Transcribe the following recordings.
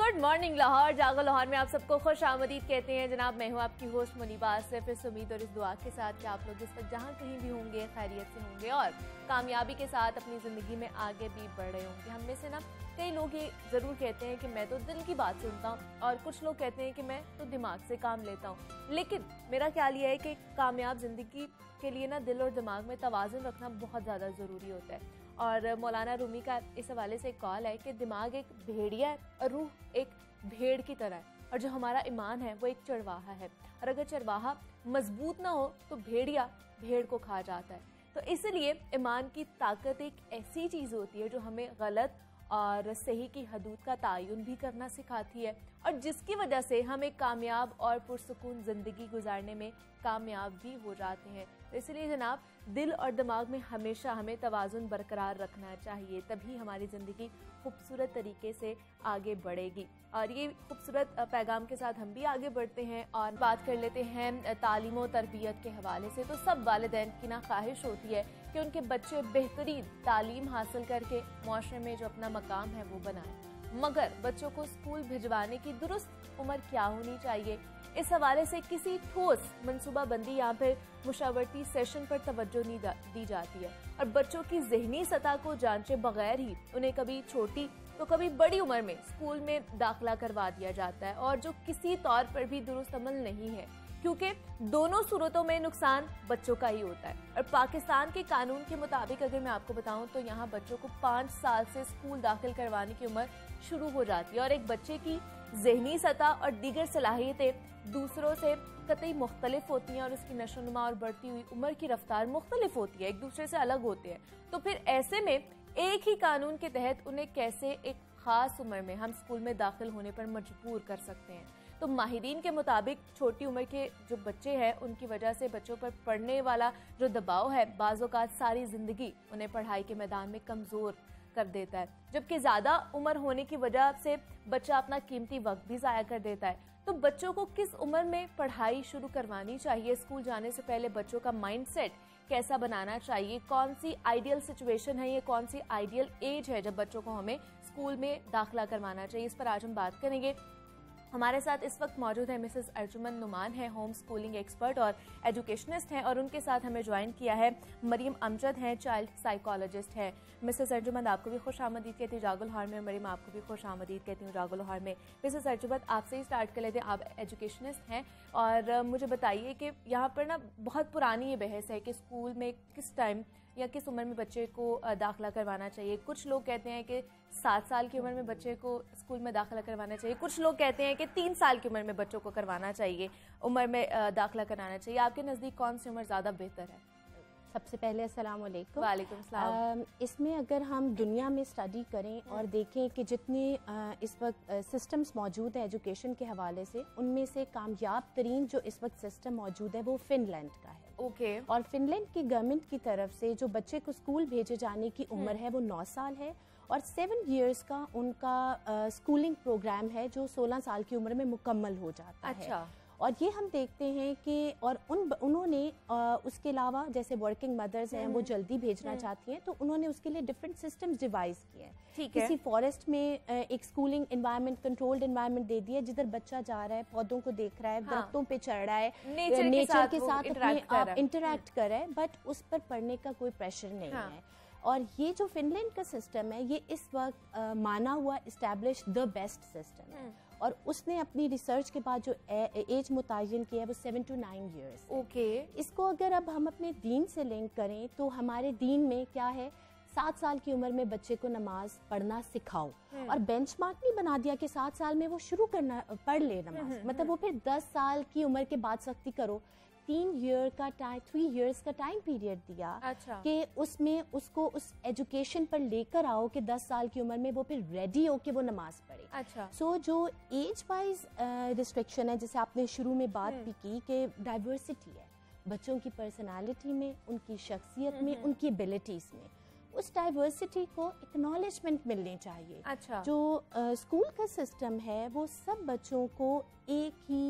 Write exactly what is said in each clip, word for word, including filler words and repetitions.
Good morning Lahore, जागो लाहौर में आप सबको खुश आमदीद कहते हैं। जनाब मैं हूँ आपकी होस्ट मुनीबा आसिफ। इस उम्मीद और इस दुआ के साथ कि आप लोग इस वक्त जहाँ कहीं भी होंगे खैरियत से होंगे और कामयाबी के साथ अपनी ज़िंदगी में आगे भी बढ़ रहे होंगे। हम में से ना कई लोग ये ज़रूर कहते हैं कि मैं तो दिल की बात सुनता हूँ और कुछ लोग कहते हैं कि मैं तो दिमाग से काम लेता हूँ। लेकिन मेरा ख्याल ये है कि कामयाब ज़िंदगी के लिए ना दिल और दिमाग में तवाज़ुन रखना बहुत ज़्यादा ज़रूरी होता है। और मौलाना रूमी का इस हवाले से एक कॉल है कि दिमाग एक भेड़िया है और रूह एक भेड़ की तरह है, और जो हमारा ईमान है वो एक चरवाहा है, और अगर चरवाहा मजबूत ना हो तो भेड़िया भेड़ को खा जाता है। तो इसलिए ईमान की ताकत एक ऐसी चीज़ होती है जो हमें गलत और सही की हदूद का तयन भी करना सिखाती है, और जिसकी वजह से हम एक कामयाब और पुरसुकून ज़िंदगी गुजारने में कामयाब भी हो जाते हैं। तो इसलिए जनाब दिल और दिमाग में हमेशा हमें तवाज़ुन बरकरार रखना चाहिए, तभी हमारी ज़िंदगी खूबसूरत तरीके से आगे बढ़ेगी। और ये खूबसूरत पैगाम के साथ हम भी आगे बढ़ते हैं और बात कर लेते हैं तालीम और तरबियत के हवाले से। तो सब वालिदैन की ना ख्वाहिश होती है कि उनके बच्चे बेहतरीन तालीम हासिल करके माशरे में जो अपना मकाम है वो बनाएं, मगर बच्चों को स्कूल भिजवाने की दुरुस्त उम्र क्या होनी चाहिए, इस हवाले से किसी ठोस मनसूबा बंदी यहाँ पे मुशावरती सेशन पर तवज्जो नहीं दी जाती है, और बच्चों की जहनी सतह को जांचे बगैर ही उन्हें कभी छोटी तो कभी बड़ी उम्र में स्कूल में दाखिला करवा दिया जाता है, और जो किसी तौर पर भी दुरुस्त अमल नहीं है, क्योंकि दोनों सूरतों में नुकसान बच्चों का ही होता है। और पाकिस्तान के कानून के मुताबिक अगर मैं आपको बताऊं तो यहाँ बच्चों को पाँच साल से स्कूल दाखिल करवाने की उम्र शुरू हो जाती है, और एक बच्चे की ज़हनी सतह और दीगर सलाहियतें दूसरों से कतई मुख्तलिफ होती हैं, और उसकी नशोनुमा और बढ़ती हुई उम्र की रफ्तार मुख्तलिफ होती है, एक दूसरे से अलग होते हैं। तो फिर ऐसे में एक ही कानून के तहत उन्हें कैसे एक खास उम्र में हम स्कूल में दाखिल होने पर मजबूर कर सकते हैं। तो माहिरीन के मुताबिक छोटी उम्र के जो बच्चे हैं उनकी वजह से बच्चों पर पड़ने वाला जो दबाव है बाज़ औक़ात सारी ज़िंदगी उन्हें पढ़ाई के मैदान में कमज़ोर कर देता है, जबकि ज़्यादा उम्र होने की वजह से बच्चा अपना कीमती वक्त भी ज़ाया कर देता है। तो बच्चों को किस उम्र में पढ़ाई शुरू करवानी चाहिए, स्कूल जाने से पहले बच्चों का माइंडसेट कैसा बनाना चाहिए, कौन सी आइडियल सिचुएशन है, ये कौन सी आइडियल एज है जब बच्चों को हमें स्कूल में दाखिला करवाना चाहिए, इस पर आज हम बात करेंगे। हमारे साथ इस वक्त मौजूद है मिसेस अर्जुमन नुमान है, होम स्कूलिंग एक्सपर्ट और एजुकेशनिस्ट हैं, और उनके साथ हमें ज्वाइन किया है मरीम अमजद हैं, चाइल्ड साइकोलॉजिस्ट हैं। मिसेस अर्जुमन आपको भी खुश आमदीद कहती हूँ जागो लाहौर में, मरीम आपको भी खुश आमदीद कहती हूँ जागो लाहौर में। मिसेस अर्जुमन आपसे ही स्टार्ट कर लेते हैं, आप एजुकेशनिस्ट हैं, और मुझे बताइए कि यहाँ पर ना बहुत पुरानी ये बहस है कि स्कूल में किस टाइम या किस उम्र में बच्चे को दाखिला करवाना चाहिए। कुछ लोग कहते हैं कि सात साल की उम्र में बच्चे को स्कूल में दाखिला करवाना चाहिए, कुछ लोग कहते हैं कि तीन साल की उम्र में बच्चों को करवाना चाहिए, उम्र में दाखिला कराना चाहिए। आपके नज़दीक कौन सी उम्र ज़्यादा बेहतर है? सबसे पहले अस्सलाम वालेकुम। वालेकुम सलाम। इसमें अगर हम दुनिया में स्टडी करें और देखें कि जितने इस वक्त सिस्टम्स मौजूद हैं एजुकेशन के हवाले से, उनमें से कामयाब तरीन जो इस वक्त सिस्टम मौजूद है वो फिनलैंड का है। ओके। और फिनलैंड की गवर्नमेंट की तरफ से जो बच्चे को स्कूल भेजे जाने की उम्र है वो नौ साल है, और सेवन इयर्स का उनका स्कूलिंग प्रोग्राम है जो सोलह साल की उम्र में मुकम्मल हो जाता है। अच्छा। और ये हम देखते हैं कि और उन उन्होंने आ, उसके अलावा जैसे वर्किंग मदर्स हैं वो जल्दी भेजना चाहती हैं, तो उन्होंने उसके लिए डिफरेंट सिस्टम्स डिवाइस किए हैं। ठीक है। किसी फॉरेस्ट में एक स्कूलिंग एनवायरनमेंट, कंट्रोल्ड एनवायरनमेंट दे दिया जिधर बच्चा जा रहा है, पौधों को देख रहा है, हाँ। दरख्तों पे चढ़ रहा है, नेचर, नेचर के साथ इंटरेक्ट कर रहा है, बट उस पर पढ़ने का कोई प्रेशर नहीं हाँ। है। और ये जो फिनलैंड का सिस्टम है ये इस वक्त आ, माना हुआ इस्टेब्लिश द बेस्ट सिस्टम है, और उसने अपनी रिसर्च के बाद जो एज मुतय्यन किया है वो seven to nine years. Okay. इसको अगर अब हम अपने दीन से लिंक करें तो हमारे दीन में क्या है, सात साल की उम्र में बच्चे को नमाज पढ़ना सिखाओ, और बेंचमार्क नहीं बना दिया कि सात साल में वो शुरू करना पढ़ ले नमाज, मतलब वो फिर दस साल की उम्र के बाद सख्ती करो। तीन ईयर का टाइम थ्री इयर्स का टाइम पीरियड दिया। अच्छा। कि उसमें उसको उस एजुकेशन पर लेकर आओ कि दस साल की उम्र में वो फिर रेडी हो कि वो नमाज पढ़े। अच्छा। सो so, जो एज वाइज रिस्ट्रिक्शन है, जैसे आपने शुरू में बात भी की कि डाइवर्सिटी है बच्चों की पर्सनालिटी में, उनकी शख्सियत में, उनकी एबिलिटीज में, उस डाइवर्सिटी को एक्नॉलेजमेंट मिलनी चाहिए। अच्छा। जो स्कूल का सिस्टम है वो सब बच्चों को एक ही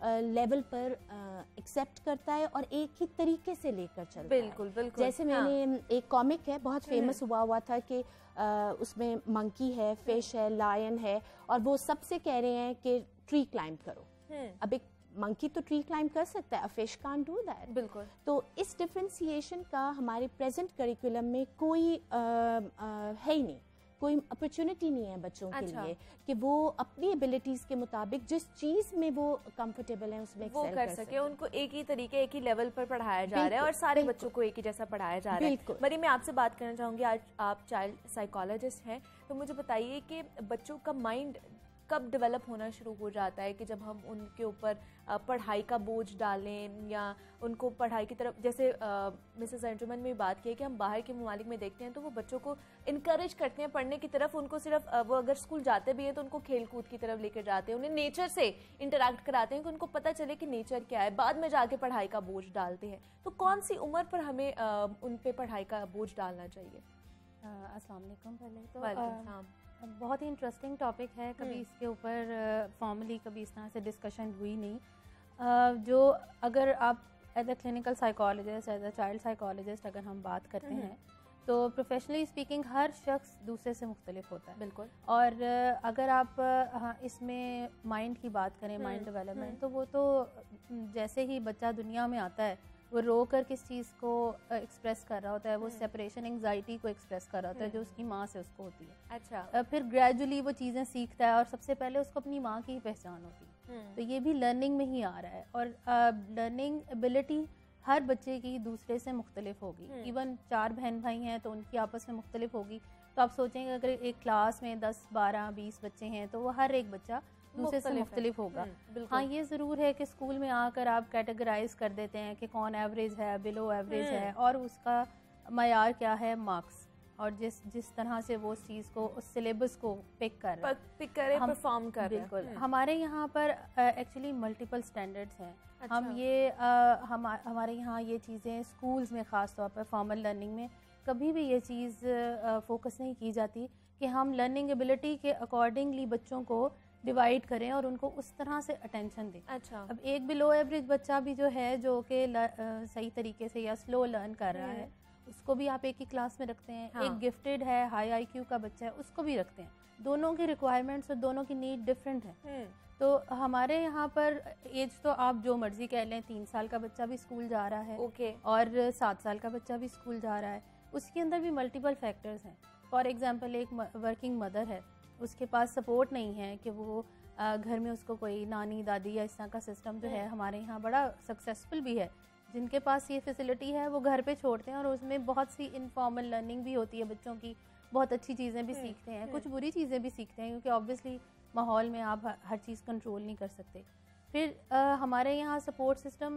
लेवल पर एक्सेप्ट करता है और एक ही तरीके से लेकर चलता बिल्कुल, है। बिल्कुल। जैसे मैंने हाँ। एक कॉमिक है बहुत फेमस हुआ हुआ था कि उसमें मंकी है, फिश है, लायन है और वो सबसे कह रहे हैं कि ट्री क्लाइंब करो। अब एक मंकी तो ट्री क्लाइंब कर सकता है, a fish can't do that. बिल्कुल। तो इस डिफरेंशिएशन का हमारे प्रेजेंट करिकुलम में कोई आ, आ, है ही नहीं, कोई अपॉर्चुनिटी नहीं है बच्चों अच्छा। के लिए कि वो अपनी एबिलिटीज के मुताबिक जिस चीज में वो कंफर्टेबल है उसमें वो कर, कर सके, सके। उनको एक ही तरीके एक ही लेवल पर पढ़ाया जा रहा है और सारे बच्चों को एक ही जैसा पढ़ाया जा रहा है। मरी, मैं आपसे बात करना चाहूंगी, आज आप चाइल्ड साइकोलॉजिस्ट हैं, तो मुझे बताइए कि बच्चों का माइंड कब डेवलप होना शुरू हो जाता है कि जब हम उनके ऊपर पढ़ाई का बोझ डालें या उनको पढ़ाई की तरफ, जैसे मिसेस एंटरमैन में बात की है कि हम बाहर के ममालिक में देखते हैं तो वो बच्चों को इनकरेज करते हैं पढ़ने की तरफ, उनको सिर्फ वो अगर स्कूल जाते भी हैं तो उनको खेल कूद की तरफ लेकर जाते हैं, उन्हें नेचर से इंटरेक्ट कराते हैं कि उनको पता चले कि नेचर क्या है, बाद में जाके पढ़ाई का बोझ डालते हैं। तो कौन सी उम्र पर हमें उन पर पढ़ाई का बोझ डालना चाहिए? अस्सलाम वालेकुम। पहले तो बहुत ही इंटरेस्टिंग टॉपिक है, कभी इसके ऊपर फॉर्मली कभी इस तरह से डिस्कशन हुई नहीं। uh, जो अगर आप as a clinical psychologist, as a child psychologist अगर हम बात करते हैं तो प्रोफेशनली स्पीकिंग हर शख्स दूसरे से मुख्तलिफ होता है। बिल्कुल। और uh, अगर आप हाँ, इसमें माइंड की बात करें, माइंड डेवलपमेंट, तो वो तो जैसे ही बच्चा दुनिया में आता है वो रो कर किस चीज़ को एक्सप्रेस कर रहा होता है, वो सेपरेशन एंजाइटी को एक्सप्रेस कर रहा होता है जो उसकी माँ से उसको होती है। अच्छा। फिर ग्रेजुअली वो चीज़ें सीखता है और सबसे पहले उसको अपनी माँ की ही पहचान होती है, तो ये भी लर्निंग में ही आ रहा है। और लर्निंग एबिलिटी हर बच्चे की दूसरे से मुख्तलिफ होगी। इवन चार बहन भाई हैं तो उनकी आपस में मुख्तलिफ होगी। तो आप सोचेंगे अगर एक क्लास में दस बारह बीस बच्चे हैं तो वो हर एक बच्चा दूसरे से मुख्तलिफ होगा। हाँ, ये ज़रूर है कि स्कूल में आकर आप कैटेगराइज कर देते हैं कि कौन एवरेज है, बिलो एवरेज है, और उसका मयार क्या है, मार्क्स, और जिस जिस तरह से वो उस चीज़ को, उस सिलेबस को पिक कर रहे हैं, पिक करे, परफॉर्म कर रहे हैं। बिल्कुल। हमारे यहाँ पर एक्चुअली मल्टीपल स्टैंडर्ड्स हैं। अच्छा। हम ये आ, हम, हमारे यहाँ ये चीज़ें स्कूल्स में ख़ास तौर पर फॉर्मल लर्निंग में कभी भी ये चीज़ फोकस नहीं की जाती कि हम लर्निंग एबिलिटी के अकॉर्डिंगली बच्चों को डिवाइड करें और उनको उस तरह से अटेंशन दें। अच्छा। अब एक बिलो एवरेज बच्चा भी जो है जो कि सही तरीके से या स्लो लर्न कर रहा है, उसको भी आप एक ही क्लास में रखते हैं। हाँ। एक गिफ्टेड है, हाई आईक्यू का बच्चा है, उसको भी रखते हैं। दोनों की रिक्वायरमेंट्स और दोनों की नीड डिफरेंट है। तो हमारे यहाँ पर एज तो आप जो मर्जी कह लें, तीन साल का बच्चा भी स्कूल जा रहा है, ओके, और सात साल का बच्चा भी स्कूल जा रहा है। उसके अंदर भी मल्टीपल फैक्टर्स हैं। फॉर एग्जाम्पल, एक वर्किंग मदर है, उसके पास सपोर्ट नहीं है कि वो आ, घर में उसको कोई नानी दादी या इस तरह का सिस्टम जो है हमारे यहाँ बड़ा सक्सेसफुल भी है, जिनके पास ये फैसिलिटी है वो घर पे छोड़ते हैं और उसमें बहुत सी इनफॉर्मल लर्निंग भी होती है बच्चों की, बहुत अच्छी चीज़ें भी सीखते हैं, कुछ बुरी चीज़ें भी सीखते हैं, क्योंकि ऑब्वियसली माहौल में आप हर चीज़ कंट्रोल नहीं कर सकते। फिर आ, हमारे यहाँ सपोर्ट सिस्टम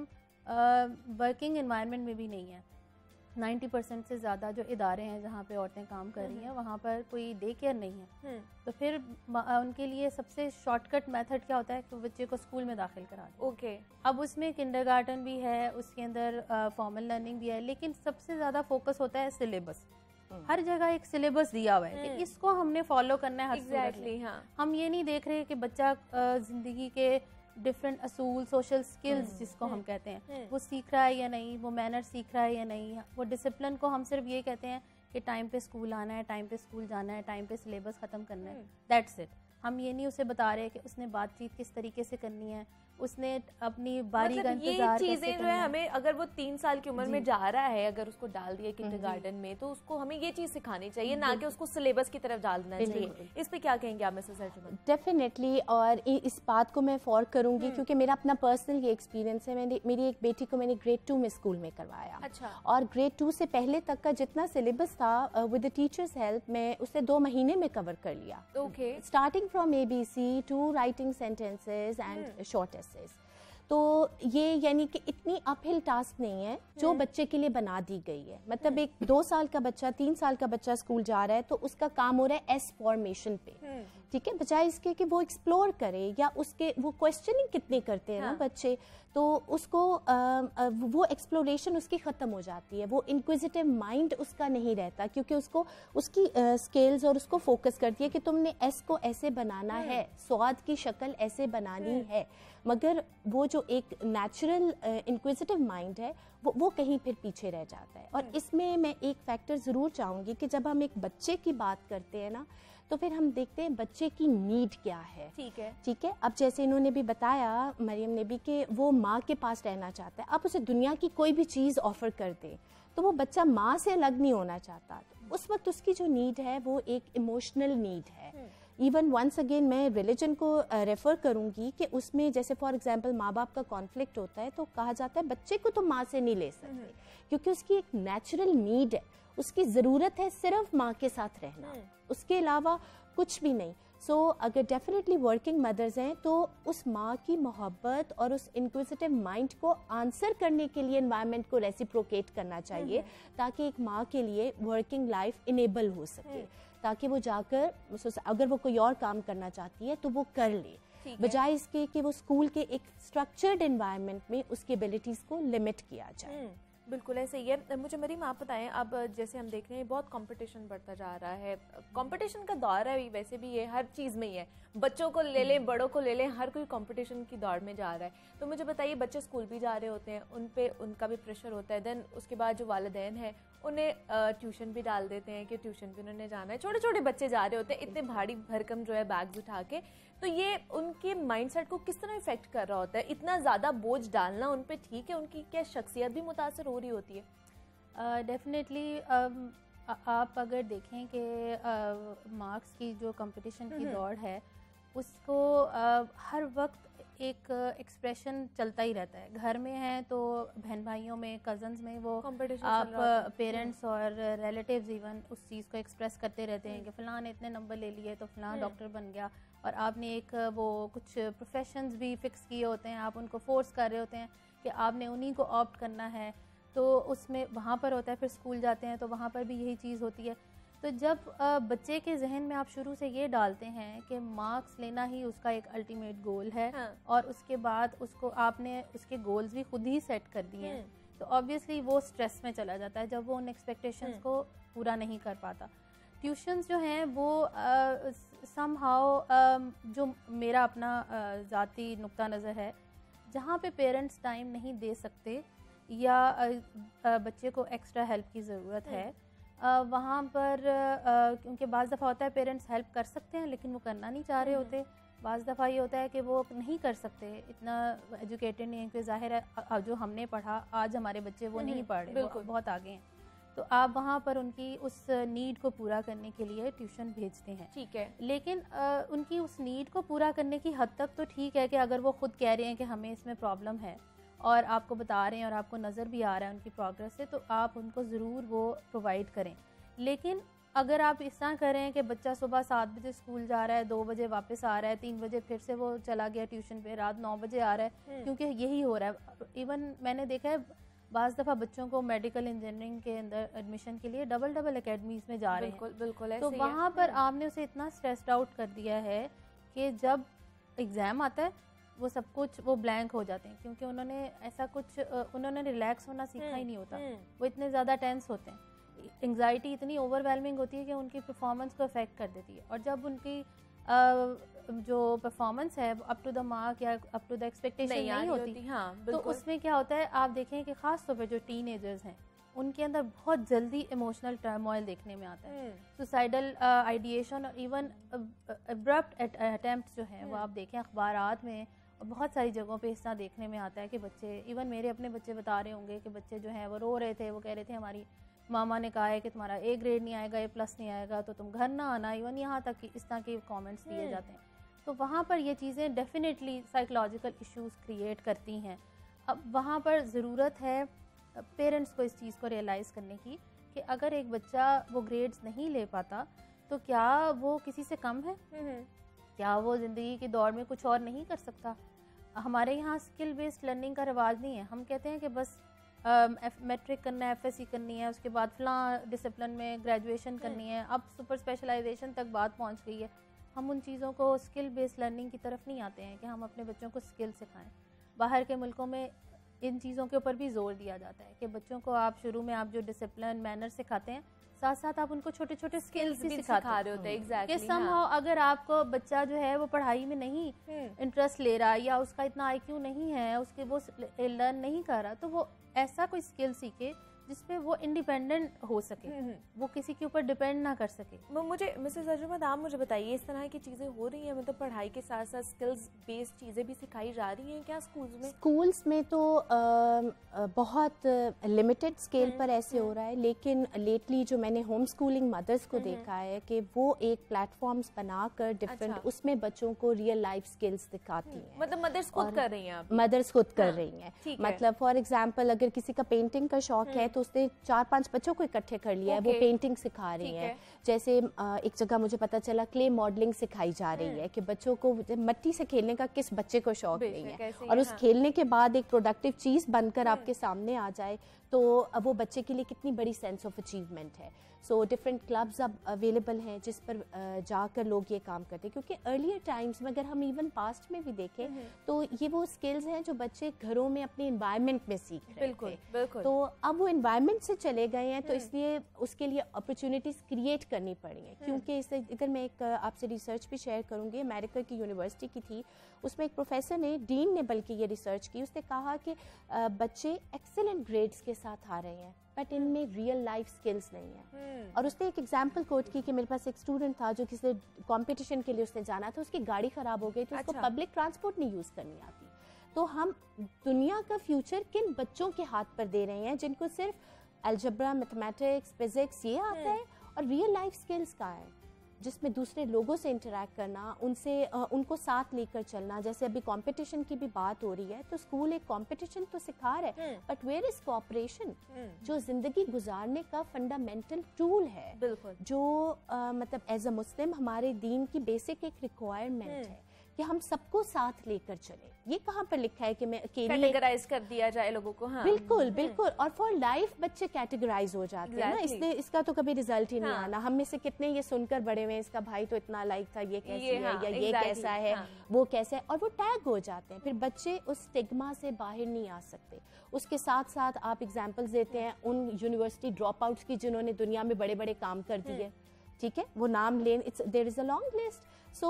वर्किंग एनवायरनमेंट में भी नहीं है। नब्बे परसेंट से ज़्यादा जो इदारे हैं जहाँ पे औरतें काम कर रही हैं वहाँ पर कोई डे केयर नहीं है। तो फिर उनके लिए सबसे शॉर्टकट मेथड क्या होता है कि बच्चे को स्कूल में दाखिल करा दें। ओके। अब उसमें किंडरगार्टन भी है, उसके अंदर फॉर्मल लर्निंग भी है, लेकिन सबसे ज़्यादा फोकस होता है सिलेबस। हर जगह एक सिलेबस दिया हुआ है कि इसको हमने फॉलो करना है हर exactly, हाँ। हम ये नहीं देख रहे कि बच्चा ज़िंदगी के डिफरेंट असूल, सोशल स्किल्स जिसको हम कहते हैं, वो सीख रहा है या नहीं, वो मैनर सीख रहा है या नहीं, वो डिसिप्लिन को हम सिर्फ ये कहते हैं कि टाइम पे स्कूल आना है, टाइम पे स्कूल जाना है, टाइम पे सिलेबस ख़त्म करना है, दैट्स इट। हम ये नहीं उसे बता रहे कि उसने बातचीत किस तरीके से करनी है, उसने अपनी बारी का इंतजार ये चीजें जो है हमें, अगर वो तीन साल की उम्र में जा रहा है, अगर उसको डाल दिया किंडरगार्टन में, तो उसको हमें ये चीज सिखानी चाहिए, ना कि उसको सिलेबस की तरफ डाल देना चाहिए। इस पे क्या कहेंगे आप मिसेस एंटरमैन? डेफिनेटली, और इस बात को मैं फॉर करूंगी क्योंकि मेरा अपना पर्सनल ये एक्सपीरियंस है। मैंने मेरी एक बेटी को मैंने ग्रेड टू में स्कूल में करवाया। अच्छा। और ग्रेड टू से पहले तक का जितना सिलेबस था विद द टीचर्स हेल्प मैं उसे दो महीने में कवर कर लिया। Okay. Starting from A B C to writing sentences and short essays. तो ये यानी कि इतनी अपहिल टास्क नहीं है जो बच्चे के लिए बना दी गई है। मतलब एक दो साल का बच्चा, तीन साल का बच्चा स्कूल जा रहा है तो उसका काम हो रहा है एस फॉर्मेशन पे। ठीक है, बजाय इसके कि वो एक्सप्लोर करे या उसके वो क्वेश्चनिंग कितनी करते हैं हाँ. ना बच्चे, तो उसको आ, आ, वो एक्सप्लोरेशन उसकी ख़त्म हो जाती है, वो इंक्विजिटिव माइंड उसका नहीं रहता, क्योंकि उसको उसकी स्केल्स और उसको फोकस करती है कि तुमने एस को ऐसे बनाना है, स्वाद की शक्ल ऐसे बनानी है, मगर वो जो एक नेचुरल इंक्विजिटिव माइंड है वो वो कहीं फिर पीछे रह जाता है। और इसमें मैं एक फैक्टर ज़रूर चाहूँगी कि जब हम एक बच्चे की बात करते हैं ना, तो फिर हम देखते हैं बच्चे की नीड क्या है। ठीक है ठीक है, अब जैसे इन्होंने भी बताया, मरियम ने भी, कि वो माँ के पास रहना चाहता है। आप उसे दुनिया की कोई भी चीज़ ऑफर कर दें तो वो बच्चा माँ से अलग नहीं होना चाहता। उस वक्त उसकी जो नीड है वो एक इमोशनल नीड है। इवन वंस अगेन मैं रिलीजन को रेफ़र uh, करूँगी कि उसमें जैसे फॉर एग्जांपल माँ बाप का कॉन्फ्लिक्ट होता है तो कहा जाता है बच्चे को तो माँ से नहीं ले सकते, क्योंकि उसकी एक नेचुरल नीड है, उसकी ज़रूरत है सिर्फ माँ के साथ रहना, उसके अलावा कुछ भी नहीं। सो so, अगर डेफिनेटली वर्किंग मदर्स हैं तो उस माँ की मोहब्बत और उस इंक्विजिटिव माइंड को आंसर करने के लिए एनवायरनमेंट को रेसिप्रोकेट करना चाहिए, ताकि एक माँ के लिए वर्किंग लाइफ इनेबल हो सके, ताकि वो जाकर अगर वो कोई और काम करना चाहती है तो वो कर ले, बजाय इसके कि वो स्कूल के एक स्ट्रक्चर्ड एनवायरनमेंट में उसकी एबिलिटीज़ को लिमिट किया जाए। बिल्कुल ऐसे ही है। मुझे मरीम आप बताएं, अब जैसे हम देख रहे हैं बहुत कंपटीशन बढ़ता जा रहा है, कंपटीशन का दौर है, वैसे भी ये हर चीज़ में ही है, बच्चों को ले लें बड़ों को ले लें, हर कोई कंपटीशन की दौड़ में जा रहा है। तो मुझे बताइए, बच्चे स्कूल भी जा रहे होते हैं, उन पे उनका भी प्रेशर होता है, देन उसके बाद जो वालिदैन है उन्हें ट्यूशन भी डाल देते हैं कि ट्यूशन भी उन्होंने जाना है, छोटे छोटे बच्चे जा रहे होते हैं इतने भारी भरकम जो है बैग्स उठा के, तो ये उनके माइंडसेट को किस तरह इफेक्ट कर रहा होता है? इतना ज़्यादा बोझ डालना उन पे ठीक है? उनकी क्या शख्सियत भी मुतासर हो रही होती है? डेफिनेटली uh, uh, आप अगर देखें कि मार्क्स uh, की जो कंपटीशन की दौड़ है उसको uh, हर वक्त एक एक्सप्रेशन चलता ही रहता है। घर में है तो बहन भाइयों में, कज़न्स में, वो आप पेरेंट्स और रिलेटिव्स इवन उस चीज़ को एक्सप्रेस करते रहते हैं कि फ़लाँ ने इतने नंबर ले लिए तो फ़लाँ डॉक्टर बन गया, और आपने एक वो कुछ प्रोफेशंस भी फिक्स किए होते हैं, आप उनको फोर्स कर रहे होते हैं कि आपने उन्हीं को ऑप्ट करना है, तो उसमें वहाँ पर होता है। फिर स्कूल जाते हैं तो वहाँ पर भी यही चीज़ होती है। तो जब बच्चे के जहन में आप शुरू से ये डालते हैं कि मार्क्स लेना ही उसका एक अल्टीमेट गोल है, हाँ। और उसके बाद उसको आपने उसके गोल्स भी खुद ही सेट कर दिए हैं, तो ऑब्वियसली वो स्ट्रेस में चला जाता है जब वो उन एक्सपेक्टेशंस को पूरा नहीं कर पाता। ट्यूशन्स जो हैं वो समहाउ जो मेरा अपना ज़ाती नुक्ता नज़र है, जहाँ पे पेरेंट्स टाइम नहीं दे सकते या आ, आ, बच्चे को एक्स्ट्रा हेल्प की ज़रूरत है, आ, वहाँ पर क्योंकि बाज़ दफ़ा होता है पेरेंट्स हेल्प कर सकते हैं लेकिन वो करना नहीं चाह रहे होते, बाज़ दफ़ा ये होता है कि वो नहीं कर सकते, इतना एजुकेटेड नहीं है, कि ज़ाहिर है जो हमने पढ़ा आज हमारे बच्चे वो नहीं पढ़ रहे, वो बहुत आगे हैं, तो आप वहाँ पर उनकी उस नीड को पूरा करने के लिए ट्यूशन भेजते हैं। ठीक है, लेकिन आ, उनकी उस नीड को पूरा करने की हद तक तो ठीक है कि अगर वो खुद कह रहे हैं कि हमें इसमें प्रॉब्लम है और आपको बता रहे हैं और आपको नज़र भी आ रहा है उनकी प्रोग्रेस से, तो आप उनको ज़रूर वो प्रोवाइड करें। लेकिन अगर आप इस तरह करें कि बच्चा सुबह सात बजे स्कूल जा रहा है, दो बजे वापस आ रहा है, तीन बजे फिर से वो चला गया ट्यूशन पे, रात नौ बजे आ रहा है, क्योंकि यही हो रहा है। इवन मैंने देखा है बाज़ दफ़ा बच्चों को मेडिकल इंजीनियरिंग के अंदर एडमिशन के लिए डबल डबल एकेडमीज़ में जा रहे हैं। बिल्कुल बिल्कुल, तो वहाँ पर आपने उसे इतना स्ट्रेस्ड आउट कर दिया है कि जब एग्ज़ाम आता है वो सब कुछ वो ब्लैंक हो जाते हैं, क्योंकि उन्होंने ऐसा कुछ उन्होंने रिलैक्स होना सीखा ही नहीं होता, वो इतने ज़्यादा टेंस होते हैं, एंग्जाइटी इतनी ओवरवेलमिंग होती है कि उनकी परफॉर्मेंस को अफेक्ट कर देती है। और जब उनकी आ, जो परफॉर्मेंस है अप टू द मार्क या अप टू द एक्सपेक्टेशन नहीं, नहीं होती, होती हाँ, तो उसमें क्या होता है आप देखें कि ख़ास तौर पर जो टीनेजर्स हैं उनके अंदर बहुत जल्दी इमोशनल टर्मोइल देखने में आता है, सुसाइडल आइडिएशन और इवन अब्रप्ट अटेम्प्ट्स जो हैं वो आप देखें अखबारात में और बहुत सारी जगहों पे इस तरह देखने में आता है कि बच्चे, इवन मेरे अपने बच्चे बता रहे होंगे कि बच्चे जो हैं वो रो रहे थे, वो कह रहे थे हमारी मामा ने कहा है कि तुम्हारा ए ग्रेड नहीं आएगा, ए प्लस नहीं आएगा तो तुम घर ना आना, इवन यहाँ तक कि इस तरह के कमेंट्स दिए जाते हैं। तो वहाँ पर ये चीज़ें डेफिनेटली साइकोलॉजिकल इश्यूज क्रिएट करती हैं। अब वहाँ पर ज़रूरत है पेरेंट्स को इस चीज़ को रियलाइज़ करने की कि अगर एक बच्चा वो ग्रेड्स नहीं ले पाता तो क्या वो किसी से कम है, क्या वो ज़िंदगी की दौड़ में कुछ और नहीं कर सकता। हमारे यहाँ स्किल बेस्ड लर्निंग का रिवाज नहीं है, हम कहते हैं कि बस मैट्रिक करना है, एफएससी करनी है, उसके बाद फलां डिसिप्लिन में ग्रेजुएशन करनी है, अब सुपर स्पेशलाइजेशन तक बात पहुँच गई है। हम उन चीज़ों को स्किल बेस्ड लर्निंग की तरफ नहीं आते हैं कि हम अपने बच्चों को स्किल सिखाएं। बाहर के मुल्कों में इन चीज़ों के ऊपर भी जोर दिया जाता है कि बच्चों को आप शुरू में आप जो डिसिप्लिन मैनर सिखाते हैं, साथ साथ आप उनको छोटे छोटे स्किल्स भी सिखा रहे होते हैं। एग्जैक्टली, कि समहाउ अगर आपको बच्चा जो है वो पढ़ाई में नहीं इंटरेस्ट ले रहा या उसका इतना आईक्यू नहीं है, उसके वो लर्न नहीं कर रहा, तो वो ऐसा कोई स्किल सीखे जिसपे वो इंडिपेंडेंट हो सके, वो किसी के ऊपर डिपेंड ना कर सके। मुझे मिसेस अर्जुमंद, आप मुझे बताइए, इस तरह की चीज़ें हो रही हैं, मतलब पढ़ाई के साथ साथ स्किल्स बेस्ड चीज़ें भी सिखाई जा रही हैं क्या स्कूल्स में? स्कूल्स में तो आ, बहुत लिमिटेड स्केल पर ऐसे हो रहा है, लेकिन लेटली जो मैंने होम स्कूलिंग मदर्स को देखा है कि वो एक प्लेटफॉर्म्स बनाकर डिफरेंट, अच्छा। उसमें बच्चों को रियल लाइफ स्किल्स दिखाती हैं। मतलब मदर्स खुद कर रही हैं? मदर्स खुद कर रही हैं। मतलब फॉर एग्जाम्पल अगर किसी का पेंटिंग का शौक है तो उसने चार पांच बच्चों को इकट्ठे कर लिया है, वो पेंटिंग सिखा रही हैं। जैसे एक जगह मुझे पता चला क्ले मॉडलिंग सिखाई जा रही है कि बच्चों को मिट्टी से खेलने का किस बच्चे को शौक नहीं है, और उस खेलने के बाद एक प्रोडक्टिव चीज बनकर आपके सामने आ जाए तो अब वो बच्चे के लिए कितनी बड़ी सेंस ऑफ अचीवमेंट है। सो डिफरेंट क्लब्स अब अवेलेबल हैं जिस पर जाकर लोग ये काम करते हैं, क्योंकि अर्लियर टाइम्स में अगर हम इवन पास्ट में भी देखें तो ये वो स्किल्स हैं जो बच्चे घरों में अपने एनवायरनमेंट में सीख रहे बिल्कुल, थे। बिल्कुल। तो अब वो एनवायरनमेंट से चले गए हैं, तो इसलिए उसके लिए अपॉर्चुनिटीज क्रिएट करनी पड़ी हैं। क्योंकि इससे इधर मैं एक आपसे रिसर्च भी शेयर करूंगी, अमेरिका की यूनिवर्सिटी की थी, उसमें एक प्रोफेसर ने, डीन ने बल्कि ये रिसर्च की, उसने कहा कि बच्चे एक्सेलेंट ग्रेड्स के साथ आ रहे हैं बट इनमें रियल लाइफ स्किल्स नहीं है। और उसने एक एग्जांपल कोट की कि मेरे पास एक स्टूडेंट था जो किसी कंपटीशन के लिए उसने जाना था, उसकी गाड़ी खराब हो गई तो उसको पब्लिक ट्रांसपोर्ट नहीं यूज करनी आती। तो हम दुनिया का फ्यूचर किन बच्चों के हाथ पर दे रहे हैं जिनको सिर्फ अलजेब्रा, मैथमेटिक्स, फिजिक्स ये आता है, और रियल लाइफ स्किल्स का है जिसमें दूसरे लोगों से इंटरेक्ट करना, उनसे उनको साथ लेकर चलना। जैसे अभी कंपटीशन की भी बात हो रही है तो स्कूल एक कंपटीशन तो सिखा रहा है, बट वेयर इज कोऑपरेशन, जो जिंदगी गुजारने का फंडामेंटल टूल है, बिल्कुल, जो आ, मतलब एज अ मुस्लिम हमारे दीन की बेसिक एक रिक्वायरमेंट है कि हम सबको साथ लेकर चले। ये कहाँ पर लिखा है कि मैं अकेले कैटेगराइज कर दिया जाए लोगों को? हाँ, बिल्कुल बिल्कुल। और फॉर लाइफ बच्चे कैटेगराइज हो जाते exactly. हैं ना, इसलिए इसका तो कभी रिजल्ट ही नहीं हाँ. आना। हम में से कितने ये सुनकर बड़े हुए, इसका भाई तो इतना लाइक था, ये कैसी ये, है हाँ, या ये exactly. कैसा है हाँ. वो कैसा है, और वो टैग हो जाते हैं। फिर बच्चे उस स्टिग्मा से बाहर नहीं आ सकते। उसके साथ साथ आप एग्जाम्पल्स देते हैं उन यूनिवर्सिटी ड्रॉप आउट्स की जिन्होंने दुनिया में बड़े बड़े काम कर दिए, ठीक है, वो नाम लें, it's there is a long list. So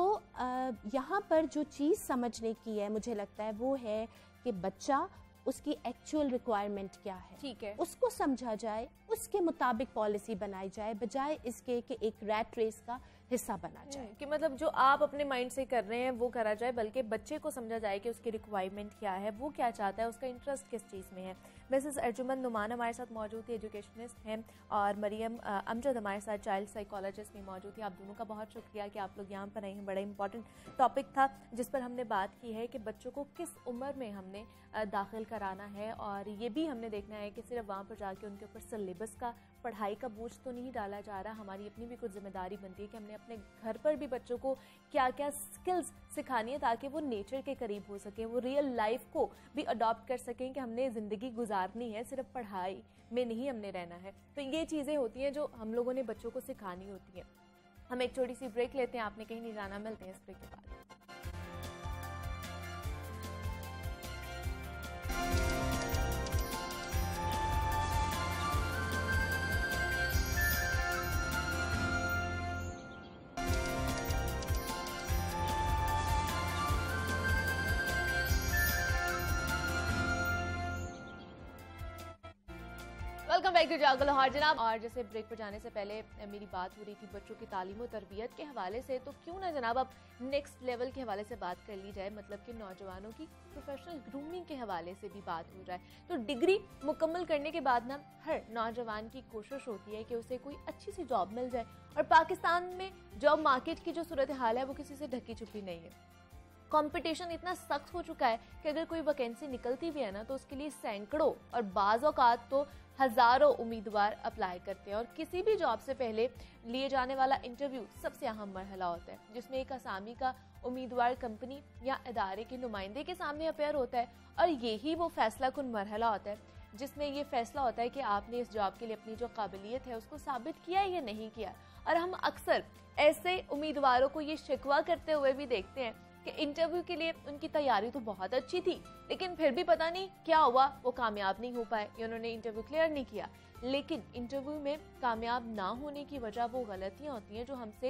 यहाँ पर जो चीज़ समझने की है मुझे लगता है वो है कि बच्चा, उसकी एक्चुअल रिक्वायरमेंट क्या है, ठीक है, उसको समझा जाए, उसके मुताबिक पॉलिसी बनाई जाए, बजाय इसके कि एक रैट रेस का हिस्सा बना जाए कि मतलब जो आप अपने माइंड से कर रहे हैं वो करा जाए, बल्कि बच्चे को समझा जाए कि उसकी रिक्वायरमेंट क्या है, वो क्या चाहता है, उसका इंटरेस्ट किस चीज़ में है। मिसेस अर्जुमंद नुमान हमारे साथ मौजूद थी, एजुकेशनिस्ट हैं, और मरियम अमजद हमारे साथ चाइल्ड साइकोलॉजिस्ट भी मौजूद थी। आप दोनों का बहुत शुक्रिया कि आप लोग यहाँ पर आए हैं। बड़ा इंपॉर्टेंट टॉपिक था जिस पर हमने बात की है कि बच्चों को किस उम्र में हमने दाखिल कराना है, और ये भी हमने देखना है कि सिर्फ वहाँ पर जाके उनके ऊपर सिलेबस का, पढ़ाई का बोझ तो नहीं डाला जा रहा। हमारी अपनी भी कुछ जिम्मेदारी बनती है कि हमने अपने घर पर भी बच्चों को क्या क्या स्किल्स सिखानी है ताकि वो नेचर के करीब हो सके, वो रियल लाइफ को भी अडॉप्ट कर सकें कि हमने ज़िंदगी गुजारनी है, सिर्फ पढ़ाई में नहीं हमने रहना है। तो ये चीज़ें होती हैं जो हम लोगों ने बच्चों को सिखानी होती हैं। हम एक छोटी सी ब्रेक लेते हैं, आपने कहीं नहीं जाना, मिलते हैं इस ब्रेक के बाद। वेलकम बैक टू जागो लाहौर जनाब। और जैसे ब्रेक पर जाने से पहले मेरी बात हो रही थी बच्चों की तालीम और तरबियत के हवाले से, तो क्यों ना जनाब अब नेक्स्ट लेवल के हवाले से बात कर ली जाए, मतलब कि नौजवानों की प्रोफेशनल ग्रूमिंग के हवाले से भी बात हो जाए। तो डिग्री मुकम्मल करने के बाद ना हर नौजवान की कोशिश होती है कि उसे कोई अच्छी सी जॉब मिल जाए, और पाकिस्तान में जॉब मार्केट की जो सूरत हाल है वो किसी से ढकी छुपी नहीं है। कंपटीशन इतना सख्त हो चुका है कि अगर कोई वैकेंसी निकलती भी है ना तो उसके लिए सैकड़ों और बाज़ औक़ात तो हज़ारों उम्मीदवार अप्लाई करते हैं, और किसी भी जॉब से पहले लिए जाने वाला इंटरव्यू सबसे अहम मरहला होता है, जिसमें एक असामी का उम्मीदवार कंपनी या इदारे के नुमाइंदे के सामने अपेयर होता है, और यही वो फैसला कुन मरहला होता है जिसमें ये फैसला होता है कि आपने इस जॉब के लिए अपनी जो काबिलियत है उसको साबित किया या नहीं किया। और हम अक्सर ऐसे उम्मीदवारों को ये शिकवा करते हुए भी देखते हैं कि इंटरव्यू के लिए उनकी तैयारी तो बहुत अच्छी थी, लेकिन फिर भी पता नहीं क्या हुआ, वो कामयाब नहीं हो पाए या उन्होंने इंटरव्यू क्लियर नहीं किया। लेकिन इंटरव्यू में कामयाब ना होने की वजह वो गलतियां होती हैं जो हमसे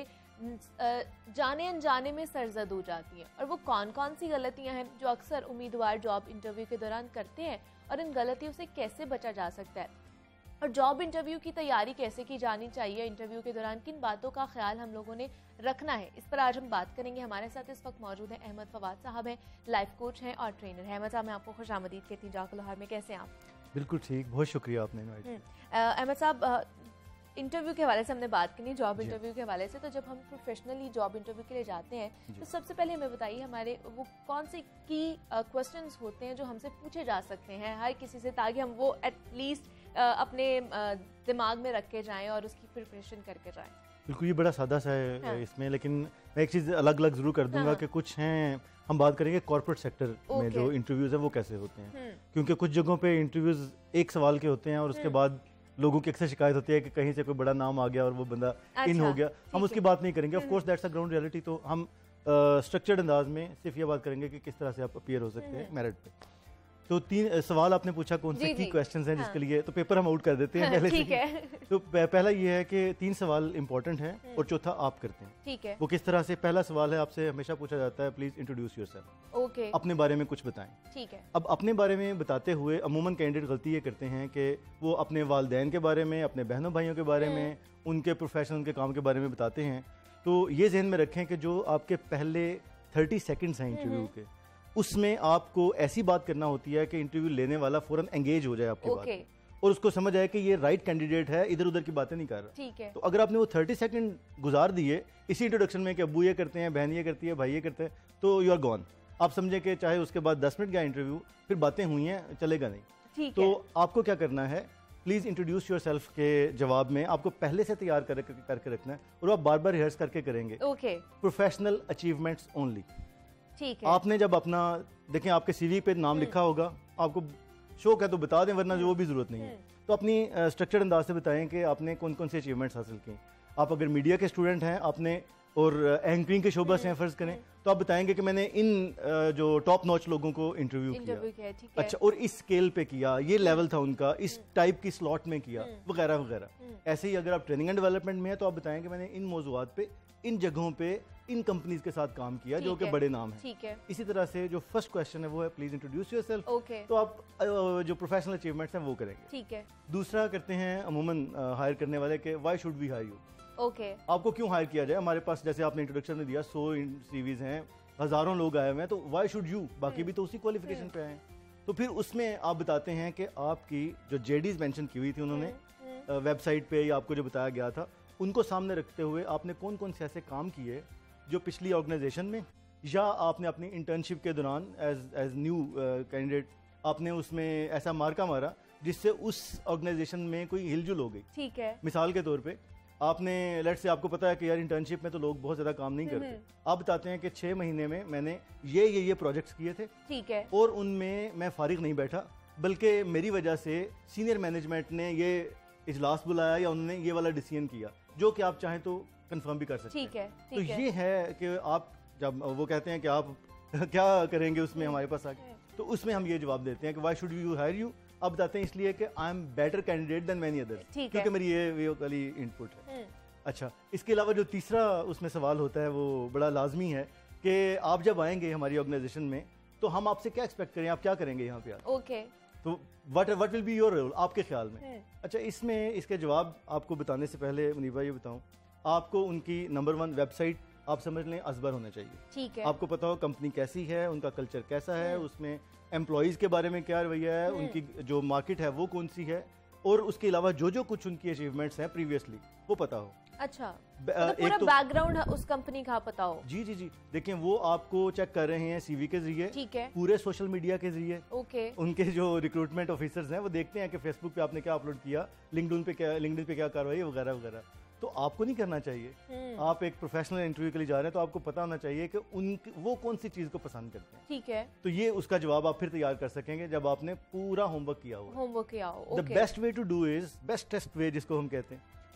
जाने अनजाने में सरजद हो जाती हैं। और वो कौन कौन सी गलतियां हैं जो अक्सर उम्मीदवार जॉब इंटरव्यू के दौरान करते हैं, और इन गलतियों से कैसे बचा जा सकता है, और जॉब इंटरव्यू की तैयारी कैसे की जानी चाहिए, इंटरव्यू के दौरान किन बातों का ख्याल हम लोगों ने रखना है, इस पर आज हम बात करेंगे। हमारे साथ इस वक्त मौजूद हैं अहमद फवाद साहब हैं, लाइफ कोच हैं और ट्रेनर हैं। अहमद साहब, मैं आपको खुशामदीद कहती हूँ जाको लाहौर में। कैसे हैं आप? बिल्कुल ठीक, बहुत शुक्रिया आपने इनवाइट किया। अहमद साहब, इंटरव्यू के हवाले से हमने बात करनी, जॉब इंटरव्यू के हवाले से। तो जब हम प्रोफेशनली जॉब इंटरव्यू के लिए जाते हैं तो सबसे पहले हमें बताइए हमारे वो कौन से की क्वेश्चंस होते हैं जो हमसे पूछे जा सकते हैं हर किसी से, ताकि हम वो एटलीस्ट अपने दिमाग में रख के जाएं और उसकी प्रिपरेशन करके जाएं। बिल्कुल, ये बड़ा सादा सा है हाँ। इसमें, लेकिन मैं एक चीज़ अलग अलग जरूर कर दूंगा हाँ। कि कुछ हैं, हम बात करेंगे कॉर्पोरेट सेक्टर में जो इंटरव्यूज है वो कैसे होते हैं, क्योंकि कुछ जगहों पे इंटरव्यूज एक सवाल के होते हैं और उसके बाद लोगों की अक्सर शिकायत होती है कि कहीं से कोई बड़ा नाम आ गया और वो बंदा अच्छा, इन हो गया। हम उसकी बात नहीं करेंगे, of course that's a ground reality. तो हम स्ट्रक्चर्ड अंदाज में सिर्फ ये बात करेंगे कि किस तरह से आप अपीयर हो सकते हैं मेरिट पे। तो तीन सवाल आपने पूछा कौन से की क्वेश्चंस हैं हाँ। जिसके लिए तो पेपर हम आउट कर देते हैं पहले ठीक है। तो पहला ये है कि तीन सवाल इंपॉर्टेंट हैं और चौथा आप करते हैं, ठीक है। वो किस तरह से, पहला सवाल है आपसे हमेशा पूछा जाता है, प्लीज इंट्रोड्यूस योरसेल्फ, ओके, अपने बारे में कुछ बताएं, ठीक है। अब अपने बारे में बताते हुए अमूमन कैंडिडेट गलती ये करते हैं कि वो अपने वालिदैन के बारे में, अपने बहनों भाइयों के बारे में, उनके प्रोफेशन, उनके काम के बारे में बताते हैं। तो ये ज़हन में रखें कि जो आपके पहले थर्टी सेकेंड्स हैं इंटरव्यू के, उसमें आपको ऐसी बात करना होती है कि इंटरव्यू लेने वाला फौरन एंगेज हो जाए आपकी okay. बात और उसको समझ आए कि ये राइट कैंडिडेट है, इधर उधर की बातें नहीं कर रहा। ठीक है। तो अगर आपने वो थर्टी सेकंड गुजार दिए इसी इंट्रोडक्शन में कि अब्बू ये करते हैं, बहन ये करती है, भाई ये करते हैं, तो यू आर गॉन। आप समझे कि चाहे उसके बाद दस मिनट का इंटरव्यू, फिर बातें हुई हैं, चलेगा नहीं। ठीक तो है। आपको क्या करना है, प्लीज इंट्रोड्यूस योर सेल्फ के जवाब में आपको पहले से तैयार कर, करके रखना है और आप बार बार रिहर्स करके करेंगे। ओके। Professional achievements only. ठीक है। आपने जब अपना देखें, आपके सीवी पे नाम लिखा होगा, आपको शौक है तो बता दें, वरना जो वो भी जरूरत नहीं है। तो अपनी स्ट्रक्चर्ड अंदाज से बताएं कि आपने कौन कौन से अचीवमेंट्स हासिल किए। आप अगर मीडिया के स्टूडेंट हैं आपने और एंकरिंग के शोबा से फर्ज करें तो आप बताएंगे कि मैंने इन जो टॉप नॉच लोगों को इंटरव्यू किया, अच्छा, और इस स्केल पे किया, ये लेवल था उनका, इस टाइप की स्लॉट में किया, वगैरह वगैरह। ऐसे ही अगर आप ट्रेनिंग एंड डेवलपमेंट में है तो आप बताएंगे मैंने इन मौजूआत पे, इन जगहों पे, इन कंपनीज के साथ काम किया जो कि बड़े नाम है। ठीक है। इसी तरह से जो फर्स्ट क्वेश्चन है वो है प्लीज इंट्रोड्यूस योरसेल्फ। ओके। तो आप जो प्रोफेशनल अचीवमेंट्स हैं वो करेंगे। ठीक है। दूसरा करते हैं अमूमन हायर करने वाले के, why should we hire you, okay, आपको क्यों हायर किया जाए। हमारे पास जैसे आपने इंट्रोडक्शन में दिया सौ सीवीज हैं, हजारों लोग आए हुए हैं, तो व्हाई शुड यू, बाकी भी तो उसी क्वालिफिकेशन पे आए हैं। तो फिर उसमें आप बताते हैं कि आपकी जो जेडीज मेंशन की हुई थी उन्होंने वेबसाइट पे या आपको जो बताया गया था, उनको सामने रखते हुए आपने कौन कौन से ऐसे काम किए जो पिछली ऑर्गेनाइजेशन में या आपने अपनी इंटर्नशिप के दौरान एज एज न्यू कैंडिडेट आपने उसमें ऐसा मार्का मारा जिससे उस ऑर्गेनाइजेशन में कोई हिलजुल हो गई। ठीक है। मिसाल के तौर पे आपने लेट से आपको पता है कि यार इंटर्नशिप में तो लोग बहुत ज्यादा काम नहीं करते, आप बताते हैं कि छह महीने में मैंने ये ये ये प्रोजेक्ट्स किए थे, ठीक है, और उनमें मैं फारिग नहीं बैठा, बल्कि मेरी वजह से सीनियर मैनेजमेंट ने ये इजलास बुलाया या उन्होंने ये वाला डिसीजन किया, जो कि आप चाहें तो कंफर्म भी कर सकते हैं। ठीक है, तो ये है कि आप जब वो कहते हैं कि आप क्या करेंगे उसमें हमारे पास आके, तो उसमें हम ये जवाब देते हैं कि why should you hire you. अब बताते हैं इसलिए कि I am better candidate than many others, क्योंकि मेरी ये ये वाली इनपुट है। अच्छा, इसके अलावा जो तीसरा उसमें सवाल होता है वो बड़ा लाजमी है कि आप जब आएंगे हमारी ऑर्गेनाइजेशन में तो हम आपसे क्या एक्सपेक्ट करें, आप क्या करेंगे यहाँ पे आके। ओके। तो what what will be your role आपके ख्याल में। अच्छा, इसमें इसके जवाब आपको बताने से पहले मुनीबा ये बताऊं, आपको उनकी नंबर वन वेबसाइट आप समझ लें असबर होना चाहिए। ठीक है। आपको पता हो कंपनी कैसी है, उनका कल्चर कैसा है, उसमें एम्प्लॉयज के बारे में क्या रवैया है, उनकी जो मार्केट है वो कौन सी है, और उसके अलावा जो जो कुछ उनकी अचीवमेंट्स हैं प्रीवियसली वो पता हो। अच्छा, तो पूरा बैकग्राउंड उस कंपनी का पता हो। जी जी जी, देखें वो आपको चेक कर रहे हैं सीवी के जरिए, ठीक है, पूरे सोशल मीडिया के जरिए। ओके। उनके जो रिक्रूटमेंट ऑफिसर्स हैं वो देखते हैं कि फेसबुक पे आपने क्या अपलोड किया, लिंक्डइन पे क्या लिंक्डइन पे क्या कार्रवाई वगैरह वगैरह। तो आपको नहीं करना चाहिए, आप एक प्रोफेशनल इंटरव्यू के लिए जा रहे हैं तो आपको पता होना चाहिए कि उन वो कौन सी चीज को पसंद करते हैं। ठीक है। तो ये उसका जवाब आप फिर तैयार कर सकेंगे जब आपने पूरा होमवर्क किया हो। होमवर्क किया हो। The best way to do is, best test way जिसको हम कहते हैं,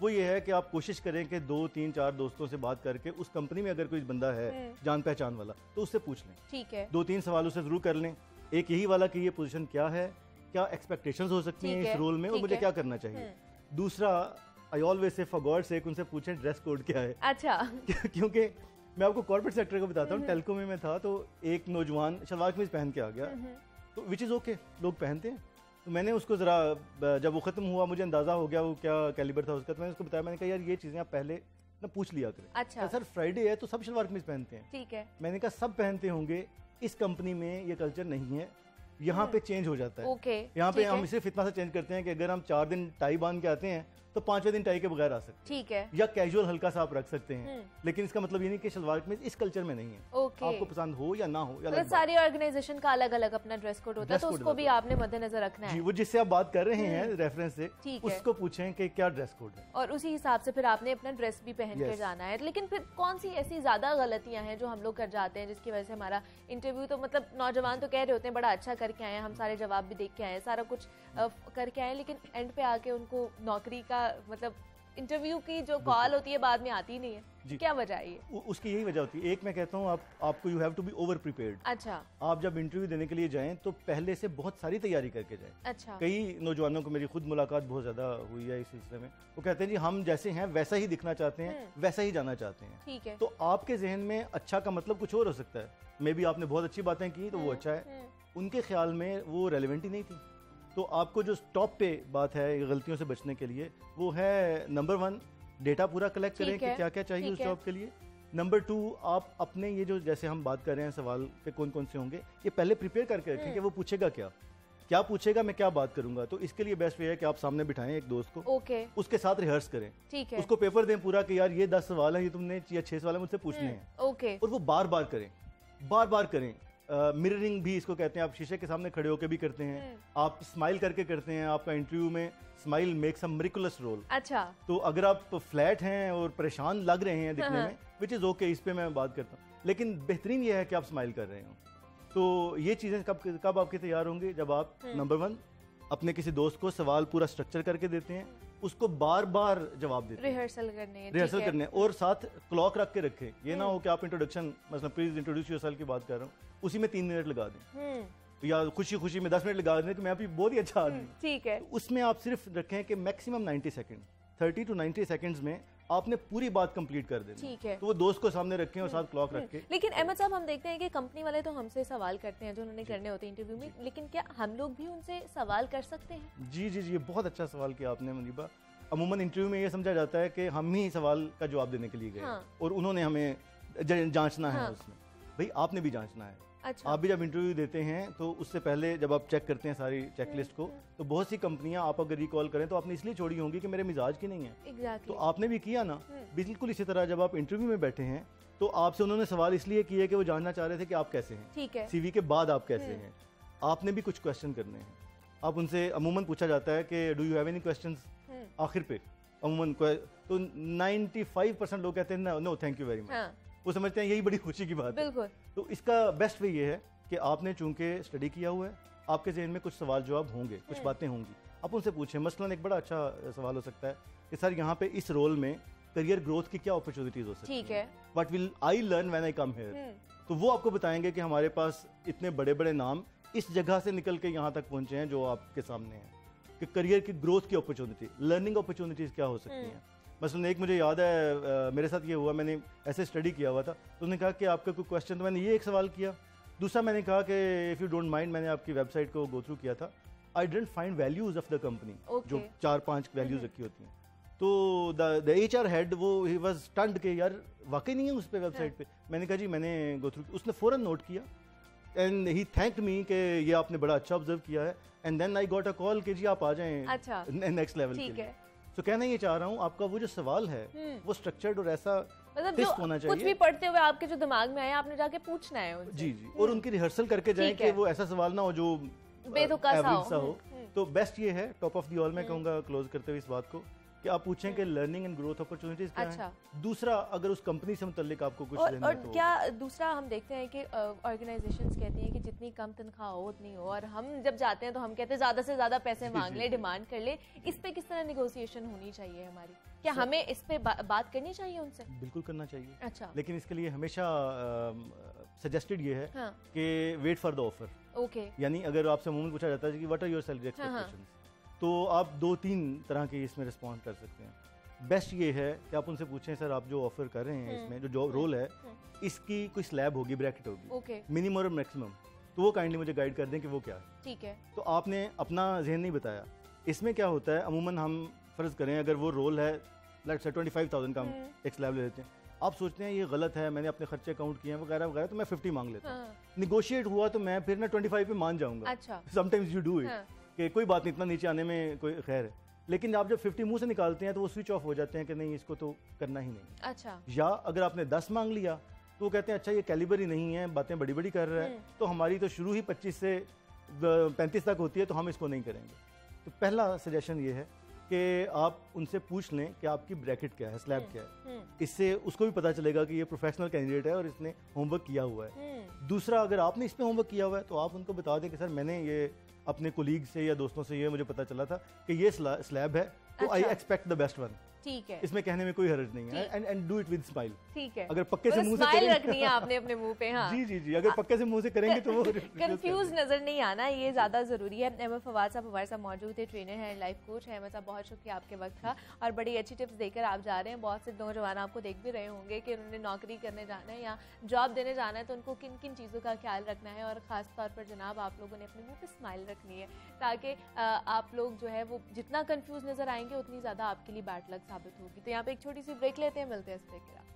वो ये है कि आप कोशिश करें कि दो तीन चार दोस्तों से बात करके उस कंपनी में अगर कोई बंदा है जान पहचान वाला तो उससे पूछ लें। ठीक है। दो तीन सवाल उससे जरूर कर लें। एक यही वाला कि ये पोजीशन क्या है, क्या एक्सपेक्टेशंस हो सकती हैं इस रोल में और मुझे क्या करना चाहिए। दूसरा, I always say for God sake उनसे पूछें ड्रेस कोड क्या है। अच्छा। क्योंकि मैं आपको कॉर्पोरेट सेक्टर को बताता हूँ, टेलको में मैं था तो एक नौजवान शलवार कमीज पहन के आ गया, तो विच इज़ ओके, लोग पहनते हैं। तो मैंने उसको ज़रा, जब वो ख़त्म हुआ मुझे अंदाज़ा हो गया वो क्या कैलिबर था उसका, तो मैंने उसको बताया, मैंने कहा यार ये चीज़ें आप पहले ना पूछ लिया करें। अच्छा। सर फ्राइडे है तो सब शलवार कमीज पहनते हैं। ठीक है। मैंने कहा सब पहनते होंगे, इस कंपनी में ये कल्चर नहीं है, यहाँ पे चेंज हो जाता है। ओके। यहाँ पे हम सिर्फ इतना सा चेंज करते हैं कि अगर हम चार दिन टाई बांध के आते हैं तो पांचवें दिन टाई के बगैर आ सकते हैं। ठीक है। या कैजुअल हल्का सा आप रख सकते हैं, लेकिन इसका मतलब ये नहीं कि शलवार कमीज इस कल्चर में नहीं है। ओके। आपको पसंद हो या ना हो या तो सारी ऑर्गेनाइजेशन का अलग अलग अपना ड्रेस कोड होता है, तो उसको भी आपने मद्देनजर रखना है। जी, वो जिससे आप बात कर रहे हैं रेफरेंस से, उसको पूछें कि क्या ड्रेस कोड है और उसी हिसाब से फिर आपने अपना ड्रेस भी पहन कर जाना है। लेकिन फिर कौन सी ऐसी ज्यादा गलतियां हैं जो हम लोग कर जाते हैं जिसकी वजह से हमारा इंटरव्यू, तो मतलब नौजवान तो कह रहे होते हैं बड़ा अच्छा करके आए हैं, हम सारे जवाब भी देख के आए हैं, सारा कुछ करके आए, लेकिन एंड पे आके उनको नौकरी का मतलब इंटरव्यू की जो कॉल होती है बाद में आती नहीं है। क्या वजह है ये? उसकी यही वजह होती है। एक मैं कहता हूँ आप आपको you have to be over prepared. अच्छा। आप जब इंटरव्यू देने के लिए जाएं तो पहले से बहुत सारी तैयारी करके जाएं। अच्छा। कई नौजवानों को मेरी खुद मुलाकात बहुत ज्यादा हुई है इस सिलसिले में, वो कहते हैं जी हम जैसे हैं वैसा ही दिखना चाहते हैं, वैसा ही जाना चाहते हैं। ठीक है। तो आपके जहन में अच्छा का मतलब कुछ और हो सकता है। मे बी आपने बहुत अच्छी बातें की तो वो अच्छा है, उनके ख्याल में वो रेलिवेंट ही नहीं थी। तो आपको जो टॉप पे बात है गलतियों से बचने के लिए वो है, नंबर वन, डेटा पूरा कलेक्ट करें कि क्या क्या चाहिए उस जॉब के लिए। नंबर टू, आप अपने ये जो जैसे हम बात कर रहे हैं सवाल के कौन कौन से होंगे, ये पहले प्रिपेयर करके रखें कि वो पूछेगा क्या, क्या पूछेगा, मैं क्या बात करूंगा। तो इसके लिए बेस्ट वे है कि आप सामने बिठाएं एक दोस्त को, ओके, उसके साथ रिहर्स करें। ठीक है। उसको पेपर दें पूरा कि यार ये दस सवाल है, ये तुमने या छह सवाल मुझसे पूछने हैं, ओके, और वो बार बार करें, बार बार करें। मिररिंग uh, भी इसको कहते हैं, आप शीशे के सामने खड़े होकर भी करते हैं, आप स्माइल करके करते हैं। आपका इंटरव्यू में smile makes a miraculous role. अच्छा। तो अगर आप फ्लैट हैं और परेशान लग रहे हैं दिखने में, विच इज़ ओके, इस पे मैं बात करता हूँ, लेकिन बेहतरीन ये है कि आप स्माइल कर रहे हो। तो ये चीज़ें कब कब आपके तैयार होंगे, जब आप नंबर वन अपने किसी दोस्त को सवाल पूरा स्ट्रक्चर करके देते हैं, उसको बार बार जवाब देते हैं, रिहर्सल करने रिहर्सल करने और साथ क्लॉक रख के रखें। ये ना हो कि आप इंट्रोडक्शन, मतलब प्लीज इंट्रोड्यूस योरसेल्फ की बात कर रहा हूँ, उसी में तीन मिनट लगा दें, या खुशी खुशी में दस मिनट लगा दें कि मैं अभी बहुत ही अच्छा आदमी। ठीक है। तो उसमें आप सिर्फ रखें कि maximum ninety second, thirty to ninety seconds में आपने पूरी बात कंप्लीट कर देनी। ठीक है। तो वो दोस्त को सामने रखें और साथ क्लॉक रख के। लेकिन अहमद साहब, हम देखते हैं कि कंपनी वाले तो हमसे सवाल करते हैं जो उन्होंने करने होते हैं इंटरव्यू में, लेकिन क्या हम लोग भी उनसे सवाल कर सकते हैं? जी जी जी, ये बहुत अच्छा सवाल किया आपने मुनीबा। अमूमन इंटरव्यू में ये समझा जाता है कि हम ही सवाल का जवाब देने के लिए गए, हाँ। और उन्होंने हमें जांचना है, हाँ। उसमें भाई आपने भी जांचना है। अच्छा। आप भी जब इंटरव्यू देते हैं तो उससे पहले जब आप चेक करते हैं सारी चेकलिस्ट को, तो बहुत सी कंपनियां आप अगर रिकॉल करें तो आपने इसलिए छोड़ी होंगी कि मेरे मिजाज की नहीं है। exactly. तो आपने भी किया ना, बिल्कुल इसी तरह जब आप इंटरव्यू में बैठे हैं तो आपसे उन्होंने सवाल इसलिए किए कि वो जानना चाह रहे थे कि आप कैसे हैं। ठीक है। सीवी के बाद आप कैसे हैं, आपने भी कुछ क्वेश्चन करने हैं। आप उनसे, अमूमन पूछा जाता है कि do you have any questions आखिर पे, अमूमन तो नाइन्टी फाइव परसेंट लोग कहते हैं no thank you very much. वो समझते हैं यही बड़ी खुशी की बात है। तो इसका बेस्ट वे ये है कि आपने चूंकि स्टडी किया हुआ है, आपके जहन में कुछ सवाल जवाब होंगे, कुछ बातें होंगी, आप उनसे पूछें। मसलन एक बड़ा अच्छा सवाल हो सकता है कि सर यहाँ पे इस रोल में करियर ग्रोथ की क्या अपॉर्चुनिटीज हो सकती है, what will I learn when I come here. तो वो आपको बताएंगे कि हमारे पास इतने बड़े बड़े नाम इस जगह से निकल के यहाँ तक पहुंचे हैं जो आपके सामने हैं, कि करियर की ग्रोथ की अपॉर्चुनिटी, लर्निंग अपॉर्चुनिटीज क्या हो सकती हैं। मसलन एक मुझे याद है, आ, मेरे साथ ये हुआ, मैंने ऐसे स्टडी किया हुआ था, तो उन्होंने कहा कि आपका कोई क्वेश्चन, तो मैंने ये एक सवाल किया। दूसरा मैंने कहा कि इफ़ यू डोंट माइंड, मैंने आपकी वेबसाइट को गो थ्रू किया था, I didn't find values of the company, जो चार पांच वैल्यूज रखी होती हैं। तो द एच आर हेड वो ही वाज स्टन्ड के यार वाकई नहीं है उस पे वेबसाइट पे। मैंने कहा जी मैंने गो थ्रू, उसने फौरन नोट किया एंड ही थैंक्ड मी कि ये आपने बड़ा अच्छा ऑब्जर्व किया है, and then I got a call कि जी आप आ जाएं अच्छा नेक्स्ट लेवल के लिए। तो कहना ये चाह रहा हूँ, आपका वो जो सवाल है वो स्ट्रक्चर्ड और ऐसा मतलब जो होना चाहिए, कुछ भी पढ़ते हुए आपके जो दिमाग में आया आपने जाके पूछना है उनसे। जी जी, और उनकी रिहर्सल करके जाएं कि वो ऐसा सवाल ना हो जो बेतुका सा हो। तो बेस्ट ये है, टॉप ऑफ द ऑल मैं कहूँगा क्लोज करते हुए इस बात को, कि आप पूछें कि लर्निंग एंड ग्रोथ अपॉर्चुनिटीज क्या अच्छा। हैं। दूसरा, अगर उस कंपनी से मुतल्लिक आपको कुछ और, लेना और है तो क्या दूसरा हम देखते हैं कि ऑर्गेनाइजेशंस कहती हैं कि जितनी कम तनख्वाह हो उतनी हो, और हम जब जाते हैं तो हम कहते हैं ज़्यादा से ज़्यादा पैसे मांग ले, डिमांड कर ले। इस पे किस तरह निगोसिएशन होनी चाहिए हमारी? क्या हमें इस पे बा, बात करनी चाहिए उनसे? बिल्कुल करना चाहिए। अच्छा, लेकिन इसके लिए हमेशा सजेस्टेड ये है हाँ, कि wait for the offer. Okay, यानी अगर आपसे अमूमन पूछा जाता है कि what are your salary expectations, तो आप दो तीन तरह के इसमें रिस्पॉन्ड कर सकते हैं। बेस्ट ये है कि आप उनसे पूछें सर आप जो ऑफर कर रहे हैं इसमें जो जो रोल है इसकी कोई स्लैब होगी, ब्रैकेट होगी, ओके, मिनिमम और मैक्सिमम, तो वो काइंडली मुझे गाइड कर दें कि वो क्या है। ठीक है, तो आपने अपना जहन नहीं बताया। इसमें क्या होता है, अमूमन हम फ़र्ज़ करें अगर वो रोल है let's say twenty five thousand का हम एक स्लैब ले लेते हैं, आप सोचते हैं ये गलत है, मैंने अपने खर्चे काउंट किए हैं वगैरह वगैरह, तो मैं फिफ्टी मांग लेता हूँ। निगोशिएट हुआ तो मैं फिर ना ट्वेंटी फाइव पे मान जाऊंगा। अच्छा, समटाइम्स यू डू इट हाँ, कि कोई बात नहीं, इतना नीचे आने में कोई खैर है। लेकिन आप जब फिफ्टी मुंह से निकालते हैं तो वो स्विच ऑफ हो जाते हैं कि नहीं इसको तो करना ही नहीं। अच्छा, या अगर आपने दस मांग लिया तो वो कहते हैं अच्छा ये कैलिबर ही नहीं है, बातें बड़ी बड़ी कर रहा है, तो हमारी तो शुरू ही पच्चीस से पैंतीस तक होती है, तो हम इसको नहीं करेंगे। तो पहला सजेशन ये है कि आप उनसे पूछ लें कि आपकी ब्रैकेट क्या है, स्लैब क्या है। इससे उसको भी पता चलेगा कि ये प्रोफेशनल कैंडिडेट है और इसने होमवर्क किया हुआ है। दूसरा, अगर आपने इस पे होमवर्क किया हुआ है तो आप उनको बता दें कि सर मैंने ये अपने कोलीग से या दोस्तों से ये मुझे पता चला था कि ये स्लैब है, तो I expect the best one. ठीक है, इसमें कहने में कोई हर्ज नहीं है। And and do it with smile. ठीक है, अगर पक्के से मुंह से स्माइल करेंगे रखनी है आपने अपने मुंह पे। हाँ, जी जी जी, अगर पक्के से मुंह से करेंगे तो वो कंफ्यूज नजर नहीं आना, ये ज्यादा जरूरी है। अहमद फवाद साहब हमारे साथ मौजूद है, ट्रेनर हैं, लाइफ कोच हैं। अहमद साहब बहुत शुक्रिया आपके वक्त का, और बड़ी अच्छी टिप्स देकर आप जा रहे हैं। बहुत से नौजवान आपको देख भी रहे होंगे कि उन्होंने नौकरी करने जाना है या जॉब देने जाना है, तो उनको किन किन चीज़ों का ख्याल रखना है, और खास तौर पर जनाब आप लोगों ने अपने मुंह पे स्माइल रखनी है, ताकि आप लोग जो है वो जितना कंफ्यूज नजर आएंगे उतनी ज़्यादा आपके लिए बैड लक साबित होगी। तो यहाँ पे एक छोटी सी ब्रेक लेते हैं, मिलते हैं इस ब्रेक के बाद।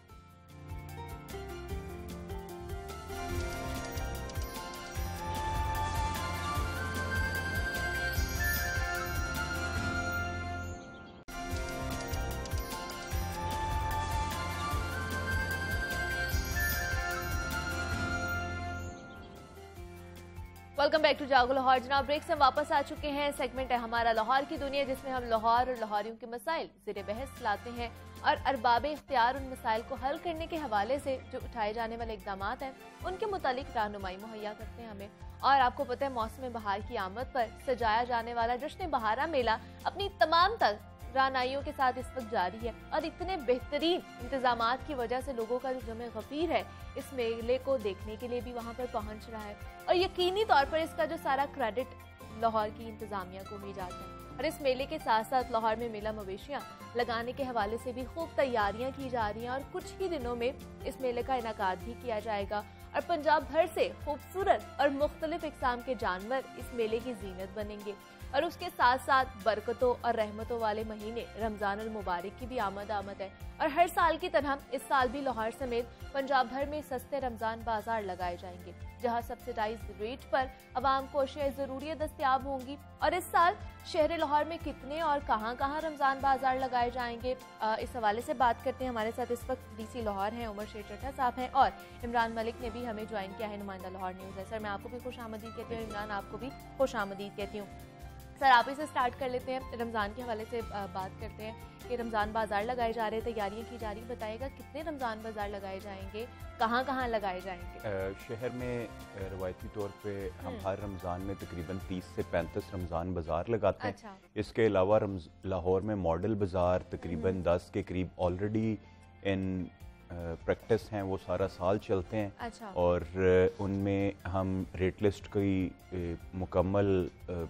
वेलकम बैक टू जागो लाहौर। जनाब ब्रेक से वापस आ चुके हैं। सेगमेंट है हमारा लाहौर की दुनिया, जिसमें हम लाहौर और लाहौरियों के मसाइल ज़ेरे बहस लाते हैं और अरबाब इख्तियार उन मसाइल को हल करने के हवाले से जो उठाए जाने वाले इकदाम हैं उनके मुतालिक रहनुमाई मुहैया करते हैं हमें। और आपको पता है मौसम बहार की आमद पर सजाया जाने वाला जश्न बहारा मेला अपनी तमाम तर रानाइयों के साथ इस वक्त जारी है, और इतने बेहतरीन इंतजामात की वजह से लोगों का जो जमे गफीर है इस मेले को देखने के लिए भी वहाँ पर पहुँच रहा है, और यकीनी तौर पर इसका जो सारा क्रेडिट लाहौर की इंतजामिया को ही जाता है। और इस मेले के साथ साथ लाहौर में मेला मवेशियाँ लगाने के हवाले से भी खूब तैयारियां की जा रही हैं, और कुछ ही दिनों में इस मेले का इनेकाद भी किया जाएगा, और पंजाब भर से खूबसूरत और मुख्तलिफ इकसाम के जानवर इस मेले की जीनत बनेंगे। और उसके साथ साथ बरकतों और रहमतों वाले महीने रमज़ान अल मुबारक की भी आमद आमद है, और हर साल की तरह इस साल भी लाहौर समेत पंजाब भर में सस्ते रमज़ान बाजार लगाए जाएंगे, जहां सब्सिडाइज्ड रेट पर आवाम को अशिया ज़रूरियत दस्तयाब होंगी। और इस साल शहर लाहौर में कितने और कहां कहां रमज़ान बाजार लगाए जाएंगे, आ, इस हवाले से बात करते हैं। हमारे साथ इस वक्त डीसी लाहौर हैं उमर शेर चट्टा साहब हैं, और इमरान मलिक ने भी हमें ज्वाइन किया है, नुमाइंदा लाहौर न्यूज़ है। सर मैं आपको भी खुश आमदीद कहती हूँ, इमरान आपको भी खुश आमदीद कहती हूँ। सर आप ही से स्टार्ट कर लेते हैं, रमज़ान के हवाले से बात करते हैं कि रमज़ान बाज़ार लगाए जा रहे हैं, तैयारियां की जा रही, बताइएगा कितने रमज़ान बाज़ार लगाए जाएंगे, कहाँ कहाँ लगाए जाएंगे? शहर में रवायती तौर पे हम हर रमज़ान में तकरीबन तीस से पैंतीस रमज़ान बाज़ार लगाते हैं। अच्छा। इसके अलावा लाहौर में मॉडल बाज़ार तकरीबन दस के करीब ऑलरेडी इन प्रैक्टिस हैं, वो सारा साल चलते हैं। अच्छा। और उनमें हम रेट लिस्ट की मुकम्मल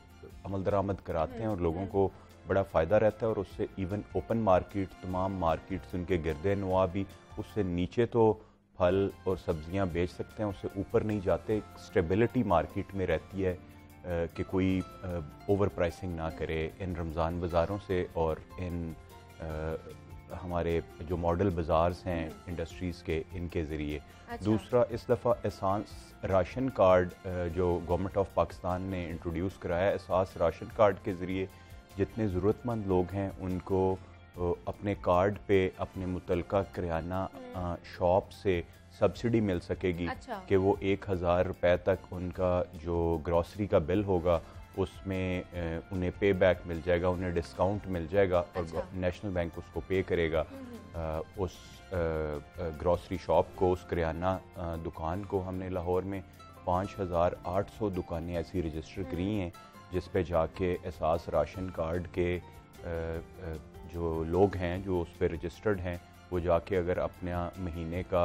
अमल दरामद कराते हैं और लोगों को बड़ा फ़ायदा रहता है, और उससे इवन ओपन मार्केट तमाम मार्केट्स उनके गिरदे नवा भी उससे नीचे तो फल और सब्जियां बेच सकते हैं, उससे ऊपर नहीं जाते। स्टेबिलिटी मार्केट में रहती है कि कोई ओवर प्राइसिंग ना करे इन रमज़ान बाज़ारों से और इन आ, हमारे जो मॉडल बाज़ार्स हैं इंडस्ट्रीज़ के, इनके ज़रिए। अच्छा। दूसरा, इस दफ़ा एहसास राशन कार्ड जो गवर्नमेंट ऑफ पाकिस्तान ने इंट्रोड्यूस कराया, एहसास राशन कार्ड के ज़रिए जितने ज़रूरतमंद लोग हैं उनको अपने कार्ड पे अपने मुतलका किराना शॉप से सब्सिडी मिल सकेगी। अच्छा। कि वो एक हज़ार रुपये तक उनका जो ग्रॉसरी का बिल होगा उसमें उन्हें पे बैक मिल जाएगा, उन्हें डिस्काउंट मिल जाएगा और अच्छा। नेशनल बैंक उसको पे करेगा। उस ग्रॉसरी शॉप को, उस करियाना दुकान को हमने लाहौर में पाँच हज़ार आठ सौ दुकानें ऐसी रजिस्टर करी हैं जिस पे जाके एहसास राशन कार्ड के जो लोग हैं जो उस पर रजिस्टर्ड हैं वो जाके अगर अपना महीने का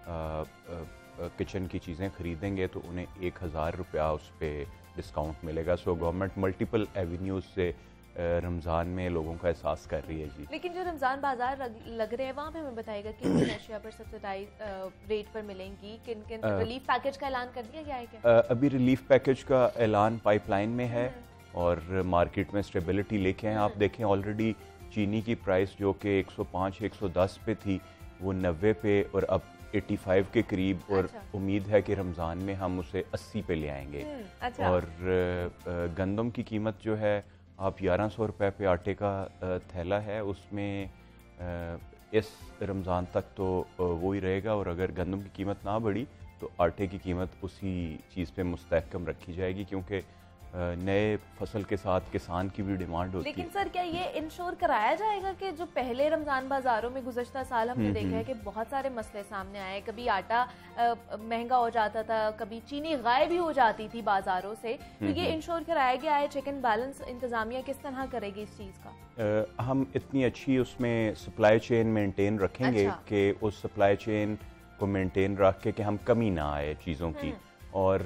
किचन की चीज़ें ख़रीदेंगे तो उन्हें एक हज़ार रुपया उस पर डिस्काउंट मिलेगा। सो गवर्नमेंट मल्टीपल एवेन्यूज़ से रमज़ान में लोगों का एहसास कर रही है जी। लेकिन जो रमज़ान बाजार लग रहे हैं वहाँ पे हमें बताइएगा किन किन अशिया पर सब्सिडाइज रेट पर मिलेंगी, किन किन रिलीफ पैकेज का ऐलान कर दिया गया है क्या? अभी रिलीफ पैकेज का ऐलान पाइपलाइन में है और मार्केट में स्टेबिलिटी लेके हैं। आप देखें ऑलरेडी चीनी की प्राइस जो कि एक सौ पाँच एक सौ दस पे थी वो नब्बे पे और अब पचासी के करीब और अच्छा। उम्मीद है कि रमज़ान में हम उसे अस्सी पे ले आएंगे। अच्छा। और गंदम की कीमत जो है आप ग्यारह सौ रुपये पे आटे का थैला है, उसमें इस रमज़ान तक तो वो ही रहेगा और अगर गंदम की कीमत ना बढ़ी तो आटे की कीमत उसी चीज़ पे मुस्तहकम रखी जाएगी क्योंकि नए फसल के साथ किसान की भी डिमांड होती लेकिन है। सर क्या ये इंश्योर कराया जाएगा कि जो पहले रमज़ान बाजारों में गुज़श्ता साल हमने देखा है कि बहुत सारे मसले सामने आए, कभी आटा महंगा हो जाता था, कभी चीनी गायब भी हो जाती थी बाजारों से, तो ये इंश्योर कराया गया है? चेक एंड बैलेंस इंतजामिया किस तरह करेगी इस चीज़ का? आ, हम इतनी अच्छी उसमें सप्लाई चेन मेंटेन रखेंगे अच्छा। कि उस सप्लाई चेन को मेंटेन रख के कि हम कमी ना आए चीज़ों की। और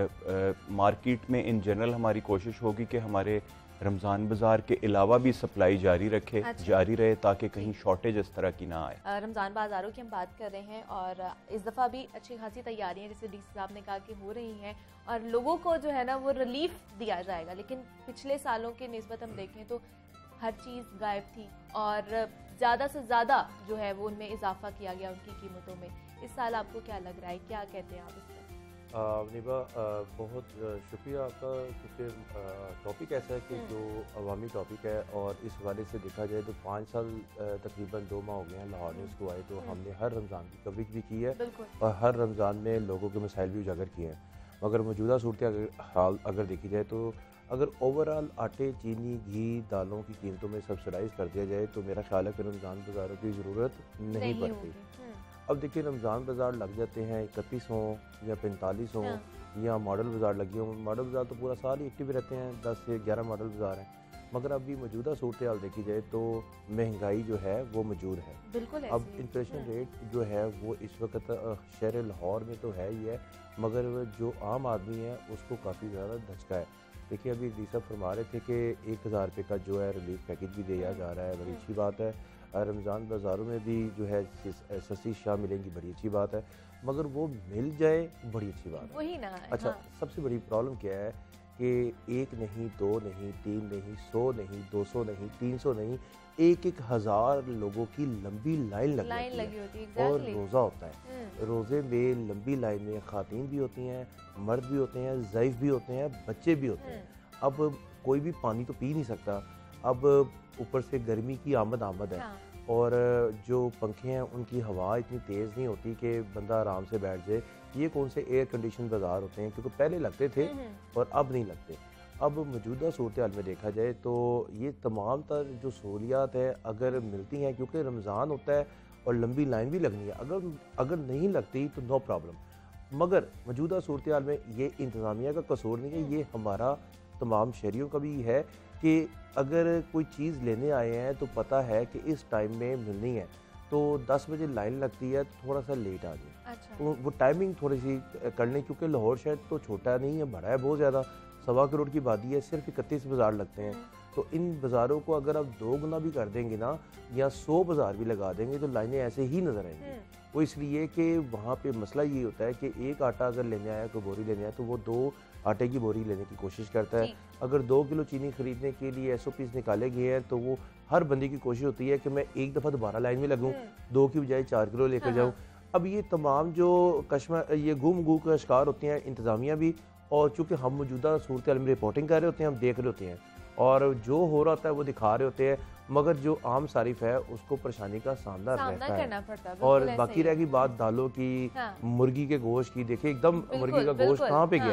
मार्केट में इन जनरल हमारी कोशिश होगी कि हमारे रमज़ान बाज़ार के अलावा भी सप्लाई जारी रखे अच्छा। जारी रहे ताकि कहीं शॉर्टेज इस तरह की ना आए। रमज़ान बाज़ारों की हम बात कर रहे हैं और इस दफ़ा भी अच्छी खासी तैयारियां जैसे डी सी साहब ने कहा कि हो रही हैं और लोगों को जो है ना वो रिलीफ दिया जाएगा। लेकिन पिछले सालों के निस्बत हम देखें तो हर चीज़ गायब थी और ज़्यादा से ज़्यादा जो है वो उनमें इजाफा किया गया उनकी कीमतों में। इस साल आपको क्या लग रहा है, क्या कहते हैं आप इस पर? निभा बहुत शुक्रिया आपका क्योंकि टॉपिक ऐसा है कि जो अवामी टॉपिक है और इस हवाले से देखा जाए तो पाँच साल तकरीबन दो माह हो गए हैं लाहौर न्यूज़ को आए, तो हमने हर रमज़ान की कवरेज भी की है और हर रमज़ान में लोगों के मसाइल भी उजागर किए हैं। मगर मौजूदा सूरत हाल अगर देखी जाए तो अगर ओवरऑल आटे, चीनी, घी, दालों की कीमतों में सब्सिडाइज कर दिया जाए तो मेरा ख्याल है कि रमज़ान बाज़ारों की ज़रूरत नहीं, नहीं पड़ती। अब देखिए रमज़ान बाज़ार लग जाते हैं इकतीस हों या पैंतालीस हों या मॉडल बाज़ार लगे हों। मॉडल बाज़ार तो पूरा साल ही एक्टिव रहते हैं, दस से ग्यारह मॉडल बाज़ार हैं। मगर अभी मौजूदा सूरत हाल देखी जाए तो महंगाई जो है वो मौजूद है। बिल्कुल अब इन्फ्लेशन रेट जो है वो इस वक्त शहर लाहौर में तो है ही है मगर जो आम आदमी है उसको काफ़ी ज़्यादा धचका है। देखिए अभी डी साहब फरमा रहे थे कि एक हज़ार रुपये का जो है रिलीफ पैकेज भी दिया जा रहा है, बड़ी अच्छी बात है। रमज़ान बाज़ारों में भी जो है सस्ती शाह मिलेंगी, बड़ी अच्छी बात है, मगर वो मिल जाए बड़ी अच्छी बात है। वही ना। अच्छा हाँ। सबसे बड़ी प्रॉब्लम क्या है कि एक नहीं, दो नहीं, तीन नहीं, सौ नहीं, दो सौ नहीं, तीन सौ नहीं, एक एक हज़ार लोगों की लंबी लाइन लग लाइन लगी होती है और exactly। रोज़ा होता है। रोज़े में लंबी लाइन में ख़ातीन भी होती हैं, मर्द भी होते हैं, ज़ईफ़ भी होते हैं, बच्चे भी होते हैं। अब कोई भी पानी तो पी नहीं सकता, अब ऊपर से गर्मी की आमद आमद है। हाँ। और जो पंखे हैं उनकी हवा इतनी तेज़ नहीं होती कि बंदा आराम से बैठ जाए। ये कौन से एयर कंडीशन बाज़ार होते हैं क्योंकि पहले लगते थे और अब नहीं लगते। अब मौजूदा सूरत हाल में देखा जाए तो ये तमाम तर जो सहूलियात है अगर मिलती हैं क्योंकि रमज़ान होता है और लंबी लाइन भी लगनी है, अगर अगर नहीं लगती तो नो प्रॉब्लम। मगर मौजूदा सूरत हाल में ये इंतज़ामिया का कसूर नहीं है, ये हमारा तमाम शहरियों का भी है कि अगर कोई चीज़ लेने आए हैं तो पता है कि इस टाइम में मिलनी है तो दस बजे लाइन लगती है तो थोड़ा सा लेट आ जाए। अच्छा। तो वो टाइमिंग थोड़ी सी कर लें क्योंकि लाहौर शहर तो छोटा नहीं है, बड़ा है बहुत ज़्यादा, सवा करोड़ की आबादी है, सिर्फ इकतीस बाज़ार लगते हैं। तो इन बाज़ारों को अगर आप दो गुना भी कर देंगे ना या सौ बाज़ार भी लगा देंगे तो लाइनें ऐसे ही नज़र आएंगी। वो इसलिए कि वहाँ पे मसला ये होता है कि एक आटा अगर लेने आया, कोई बोरी लेने आया तो वो दो आटे की बोरी लेने की कोशिश करता है। अगर दो किलो चीनी खरीदने के लिए एस ओ पीस निकाले गए हैं तो वो हर बंदे की कोशिश होती है कि मैं एक दफ़ा दोबारा लाइन में लगूँ, दो की बजाय चार किलो लेकर हाँ। जाऊँ। अब ये तमाम जो कश्मर ये गुम गू का शिकार होते हैं इंतज़ामिया भी, और चूँकि हम मौजूदा सूरत हाल में रिपोर्टिंग कर रहे होते हैं, हम देख रहे होते हैं और जो हो रहा होता है वो दिखा रहे होते हैं, मगर जो आम सारिफ है उसको परेशानी का सामना रहता है। और बाकी रह गई बात दालों की, हाँ। मुर्गी के गोश्त की, देखिए एकदम मुर्गी का गोश्त कहाँ पे गया है।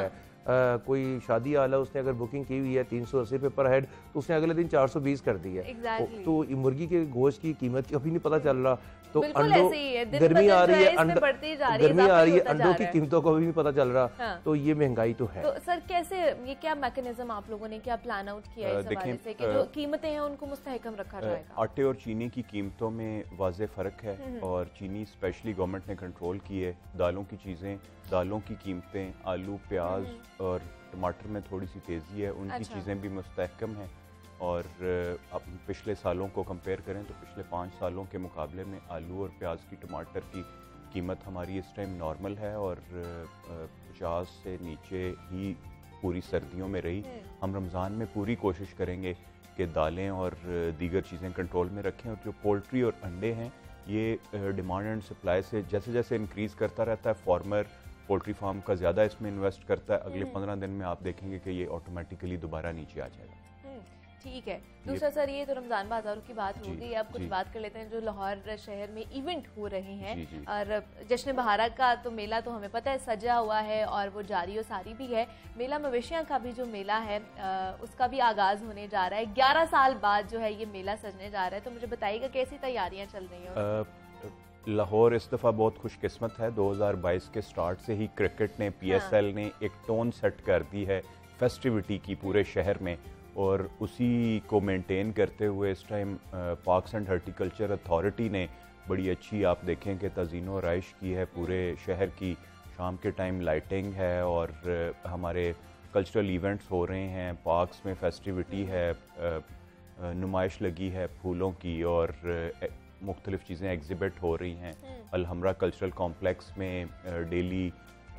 आ, कोई शादी आला उसने अगर बुकिंग की हुई है तीन सौ अस्सी पे पर हेड, तो उसने अगले दिन चार सौ बीस कर दी है। exactly. तो मुर्गी के गोश्त की कीमत अभी नहीं पता चल रहा, तो अंडों गर्मी आ रही है, गर्मी आ रही है, अंडों की कीमतों को भी नहीं पता चल रहा। हाँ। तो ये महंगाई तो है। तो सर कैसे, ये क्या मैकेनिज्म आप लोगों ने क्या प्लान आउट किया है इस हवाले से कि जो कीमतें हैं उनको मुस्तहकम रखा जाएगा? आटे और चीनी की कीमतों में वाज़े फ़र्क है, और चीनी स्पेशली गवर्नमेंट ने कंट्रोल की है। दालों की चीज़ें, दालों की कीमतें, आलू, प्याज और टमाटर में थोड़ी सी तेज़ी है, उनकी अच्छा। चीज़ें भी मुस्तहकम हैं। और अब पिछले सालों को कंपेयर करें तो पिछले पाँच सालों के मुकाबले में आलू और प्याज की, टमाटर की कीमत हमारी इस टाइम नॉर्मल है, और पचास से नीचे ही पूरी सर्दियों में रही। हम रमज़ान में पूरी कोशिश करेंगे कि दालें और दीगर चीज़ें कंट्रोल में रखें। और जो पोल्ट्री और अंडे हैं, ये डिमांड एंड सप्लाई से जैसे जैसे इंक्रीज़ करता रहता है, फार्मर पोल्ट्री फार्म का ज़्यादा इसमें इन्वेस्ट करता है, अगले पंद्रह दिन में आप देखेंगे कि ये ऑटोमेटिकली दोबारा नीचे आ जाएगा। ठीक है। दूसरा सर, ये तो रमज़ान बाज़ारों की बात हो गई, अब कुछ बात कर लेते हैं जो लाहौर शहर में इवेंट हो रहे हैं। जी जी। और जश्न बहारा का तो मेला तो हमें पता है सजा हुआ है, और वो जारी और सारी भी है। मेला मवेशियाँ का भी जो मेला है आ, उसका भी आगाज़ होने जा रहा है। ग्यारह साल बाद जो है ये मेला सजने जा रहा है, तो मुझे बताइएगा कैसी तैयारियाँ चल रही हैं? लाहौर इस दफ़ा बहुत खुशकिस्मत है। दो हज़ार बाईस के स्टार्ट से ही क्रिकेट ने, पी एस एल ने एक टोन सेट कर दी है फेस्टिविटी की पूरे शहर में, और उसी को मेंटेन करते हुए इस time parks and horticulture authority ने बड़ी अच्छी, आप देखें कि तज़ीनो आराइश की है पूरे शहर की। शाम के टाइम लाइटिंग है, और हमारे कल्चरल इवेंट्स हो रहे हैं, पार्क्स में फेस्टिविटी है, नुमाइश लगी है फूलों की, और मुख्तलिफ चीज़ें एग्जिबिट हो रही हैं। अलहमरा कल्चरल कॉम्प्लेक्स में डेली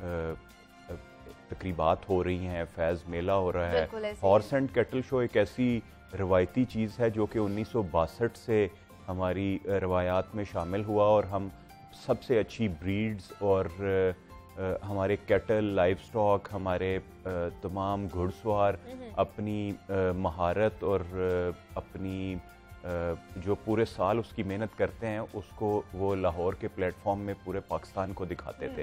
तकरीबात हो रही हैं, फैज़ मेला हो रहा है। हॉर्स एंड कैटल शो एक ऐसी रवायती चीज़ है जो कि उन्नीस सौ बासठ से हमारी रवायात में शामिल हुआ, और हम सबसे अच्छी ब्रीड्स और आ, हमारे कैटल, लाइव स्टॉक, हमारे आ, तमाम घुड़सवार अपनी महारत और आ, अपनी आ, जो पूरे साल उसकी मेहनत करते हैं, उसको वो लाहौर के प्लेटफॉर्म में पूरे पाकिस्तान को दिखाते थे।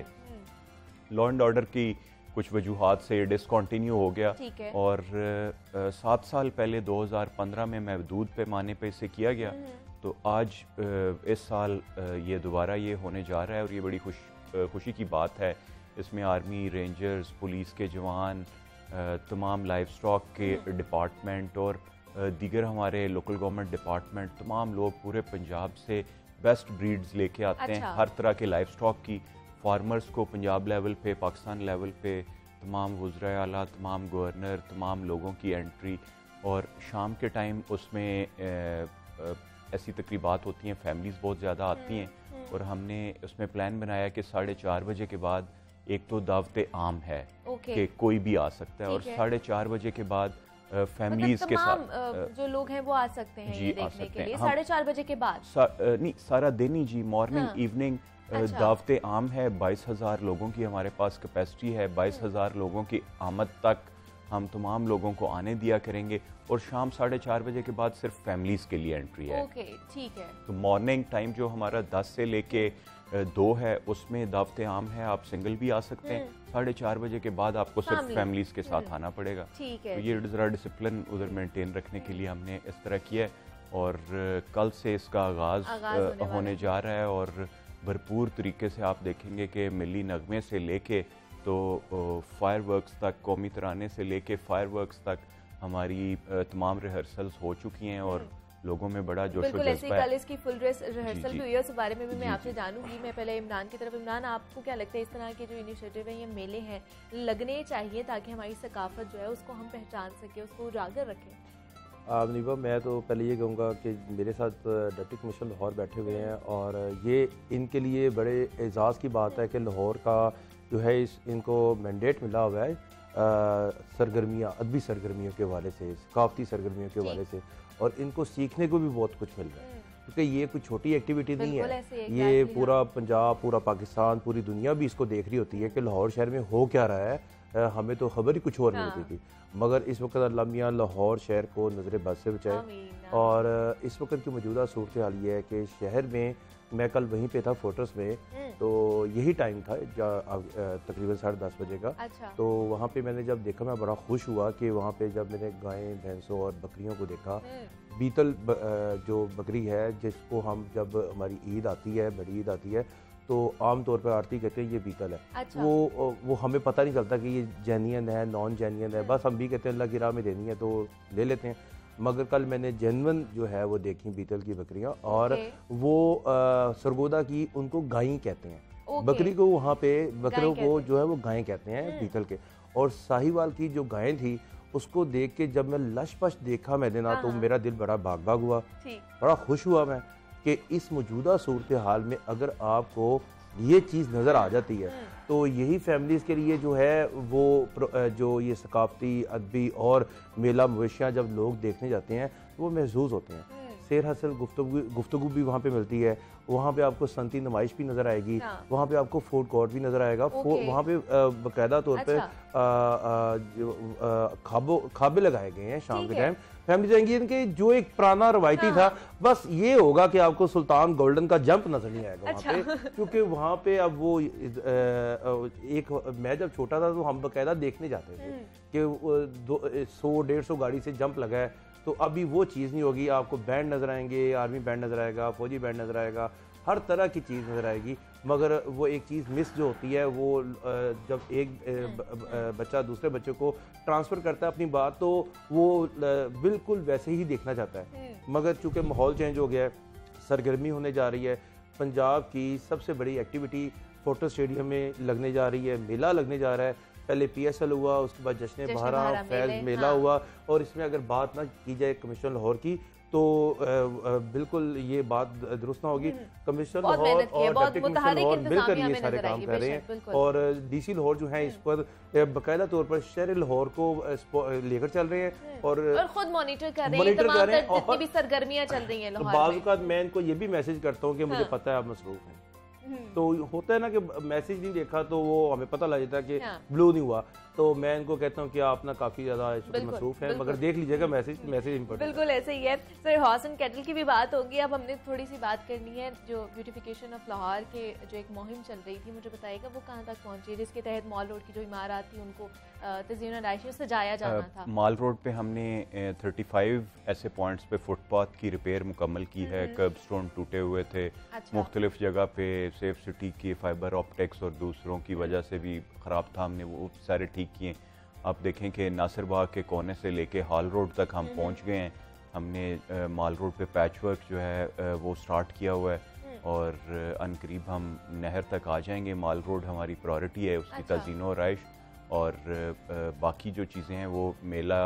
लॉ एंड ऑर्डर की कुछ वजूहात से डिसकंटिन्यू हो गया, और आ, सात साल पहले दो हज़ार पंद्रह में महदूद पैमाने पे इसे किया गया। तो आज आ, इस साल आ, ये दोबारा ये होने जा रहा है, और ये बड़ी खुश खुशी की बात है। इसमें आर्मी, रेंजर्स, पुलिस के जवान, तमाम लाइव स्टॉक के डिपार्टमेंट और दीगर हमारे लोकल गवर्नमेंट डिपार्टमेंट, तमाम लोग पूरे पंजाब से बेस्ट ब्रीड्स लेके आते अच्छा। हैं, हर तरह के लाइव स्टॉक की। फार्मर्स को पंजाब लेवल पे, पाकिस्तान लेवल पे तमाम वज़राए आला, तमाम गवर्नर, तमाम लोगों की एंट्री, और शाम के टाइम उसमें ऐसी तकरीबात होती हैं, फैमिलीज़ बहुत ज़्यादा आती हैं, और हमने उसमें प्लान बनाया कि साढ़े चार बजे के बाद एक तो दावत आम है कि कोई भी आ सकता है, और साढ़े चार बजे के बाद फैमिलीज मतलब के साथ जो लोग हैं वो आ सकते हैं ये देखने के लिए। साढ़े चार बजे के बाद सा, नहीं, सारा दिन ही जी, मॉर्निंग, इवनिंग अच्छा। दावत आम है। बाईस हज़ार लोगों की हमारे पास कैपेसिटी है। बाईस हज़ार लोगों की आमद तक हम तमाम लोगों को आने दिया करेंगे, और शाम साढ़े चार बजे के बाद सिर्फ फैमिलीज के लिए एंट्री है। ओके, ठीक है। तो मॉर्निंग टाइम जो हमारा दस से लेके दो है, उसमें दावत आम है, आप सिंगल भी आ सकते हैं। साढ़े चार बजे के बाद आपको सिर्फ फैमिलीज के साथ आना पड़ेगा। ठीक है। तो ये ज़रा डिसिप्लिन उधर मेंटेन रखने के लिए हमने इस तरह किया है, और कल से इसका आगाज़ होने, होने जा रहा है, और भरपूर तरीके से आप देखेंगे कि मिली नगमे से लेके तो फायर वर्क्स तक, कौमी तराने से लेके फायर वर्क्स तक हमारी तमाम रिहर्सल्स हो चुकी हैं, और लोगों में बड़ा जोश बिल्कुल ऐसे कल इसकी फुल ड्रेस रिहर्सल भी हुई है। उस बारे में भी मैं आपसे जानूंगी। मैं पहले इमरान की तरफ। इमरान, आपको क्या लगता है इस तरह के जो इनिशिएटिव है, ये मेले हैं, लगने चाहिए ताकि हमारी सकाफत जो है उसको हम पहचान सकें, उसको उजागर रखें? निभा, मैं तो पहले ये कहूँगा कि मेरे साथ डिप्टी कमिश्नर लाहौर बैठे हुए हैं, और ये इनके लिए बड़े एजाज़ की बात है कि लाहौर का जो है इस इनको मैंडेट मिला हुआ है सरगर्मियाँ, अदबी सरगर्मियों के हवाले से, सकाफती सरगर्मियों के हवाले से, और इनको सीखने को भी बहुत कुछ मिल रहा है, क्योंकि ये कोई छोटी एक्टिविटी नहीं है। ये पूरा पंजाब, पूरा पाकिस्तान, पूरी दुनिया भी इसको देख रही होती है कि लाहौर शहर में हो क्या रहा है, हमें तो खबर ही कुछ और नहीं हाँ। होती थी। मगर इस वक्त अल्लाह मियां लाहौर शहर को नजर बद से बचाए। आमीन। और इस वक्त की मौजूदा सूरत हाल ये है कि शहर में, मैं कल वहीं पे था फोर्ट्रेस में, तो यही टाइम था तकरीबन साढ़े दस बजे का। अच्छा। तो वहाँ पे मैंने जब देखा, मैं बड़ा खुश हुआ कि वहाँ पे जब मैंने गायें, भैंसों और बकरियों को देखा। बीतल ब, जो बकरी है, जिसको हम जब हमारी ईद आती है, बड़ी ईद आती है, तो आम तौर पर आरती कहते हैं ये बीतल है। अच्छा। वो वो हमें पता नहीं चलता कि ये जैनियन है, नॉन जैनियन है, बस हम भी कहते हैं अल्लाह की राह में देनी है तो ले लेते हैं। मगर कल मैंने जेनवन जो है वो देखी बीतल की बकरियां, और वो आ, सरगोदा की, उनको गायें कहते हैं। बकरी को वहाँ पे, बकरों को जो है वो गायें कहते हैं बीतल के। और साहिवाल की जो गायें थी, उसको देख के जब मैं लश पश देखा मैंने ना, तो मेरा दिल बड़ा बाग बाग हुआ, बड़ा खुश हुआ मैं कि इस मौजूदा सूरत हाल में अगर आपको ये चीज़ नज़र आ जाती है, तो यही फैमिलीज़ के लिए जो है वो जो ये सकाफती, अदबी और मेला मवेशियाँ जब लोग देखने जाते हैं वो महसूस होते हैं। शेर हसल गुफ्तगू गुफ्तगू भी वहाँ पे मिलती है। वहाँ पे आपको सनती नुमाइश भी नज़र आएगी। हाँ। वहाँ पे आपको फूड कोर्ट भी नज़र आएगा। वहाँ पे बाकायदा तौर पे खाबो खाबे लगाए गए हैं शाम के टाइम। फैमिली जाएंगी इनके, जो एक पुराना रवायती हाँ। था, बस ये होगा कि आपको सुल्तान गोल्डन का जंप नजर नहीं आएगा अच्छा। वहाँ पे, क्योंकि वहाँ पे अब वो एक, मैं जब छोटा था तो हम बाकायदा देखने जाते थे कि दो सौ डेढ़ सौ गाड़ी से जंप लगा है। तो अभी वो चीज़ नहीं होगी। आपको बैंड नज़र आएंगे, आर्मी बैंड नज़र आएगा, फौजी बैंड नज़र आएगा, हर तरह की चीज़ नज़र आएगी। मगर वो एक चीज़ मिस जो होती है, वो जब एक बच्चा दूसरे बच्चे को ट्रांसफ़र करता है अपनी बात, तो वो बिल्कुल वैसे ही देखना चाहता है। मगर चूँकि माहौल चेंज हो गया है, सरगर्मी होने जा रही है, पंजाब की सबसे बड़ी एक्टिविटी फोर्ट्रेस स्टेडियम में लगने जा रही है, मेला लगने जा रहा है। पहले पी एस एल हुआ, उसके बाद जश्न बहारा, फैज़ मेला हाँ। हुआ। और इसमें अगर बात ना की जाए कमिश्नर लाहौर की, तो आ, आ, बिल्कुल ये बात दुरुस्त ना होगी। कमिश्नर लाहौर और डिप्टी कमिश्नर लाहौर मिलकर ये सारे काम कर रहे हैं। और डीसी लाहौर जो है इस पर बाकायदा तौर पर शहर लाहौर को लेकर चल रहे हैं और खुद मॉनिटर कर रहे हैं तमाम जितनी भी सरगर्मियां चल रही हैं लाहौर में। बाज़ औक़ात मैं इनको ये भी मैसेज करता हूँ कि मुझे पता है आप मसरूफ हैं, तो होता है ना कि मैसेज नहीं देखा तो वो हमें पता लग जाता है कि हाँ। ब्लू नहीं हुआ। तो मैं इनको कहता हूँ कि आप ना काफी ज्यादा मसरूफ हैं, मगर देख लीजिएगा मैसेज मैसेज इम्पोर्टेंट। बिल्कुल ऐसे ही है सर। हॉर्स एंड कैटल की भी बात होगी। अब हमने थोड़ी सी बात करनी है जो ब्यूटिफिकेशन ऑफ लाहौर के जो एक मुहिम चल रही थी, मुझे बताइएगा वो कहाँ तक पहुंची, जिसके तहत मॉल रोड की जो इमारत थी उनको तज़ीन आराइशी सजाया जाना था। मॉल रोड पे हमने थर्टी फाइव ऐसे पॉइंट्स पे फुटपाथ की रिपेयर मुकम्मल की है। कर्ब स्टोन टूटे हुए थे अच्छा। मुख्तलिफ जगह पे सेफ सिटी की फाइबर ऑप्टिक्स और दूसरों की वजह से भी ख़राब था, हमने वो सारे ठीक किए। आप देखें कि नासिर बाग के कोने से लेके हॉल रोड तक हम पहुंच गए हैं। हमने मॉल रोड पे पैच वर्क जो है वो स्टार्ट किया हुआ है और अनकरीब हम नहर तक आ जाएंगे। मॉल रोड हमारी प्रायोरिटी है, उसकी अच्छा। तज़ीनो आराइश और बाकी जो चीज़ें हैं वो मेला,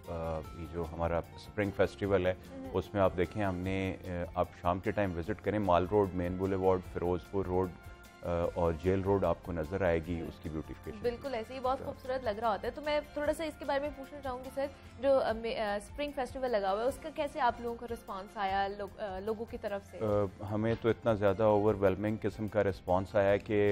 ये जो हमारा स्प्रिंग फेस्टिवल है उसमें आप देखें हमने, आप शाम के टाइम विज़िट करें mall road, main boulevard, Ferozepur road और जेल रोड आपको नजर आएगी उसकी ब्यूटिफिकेशन। बिल्कुल ऐसे ही बहुत खूबसूरत लग रहा होता है। तो मैं थोड़ा सा इसके बारे में पूछना चाहूँगी सर, जो स्प्रिंग फेस्टिवल लगा हुआ है उसका कैसे आप लोगों का रिस्पांस आया लो, लोगों की तरफ से? आ, हमें तो इतना ज़्यादा ओवरवेलमिंग किस्म का रिस्पांस आया है कि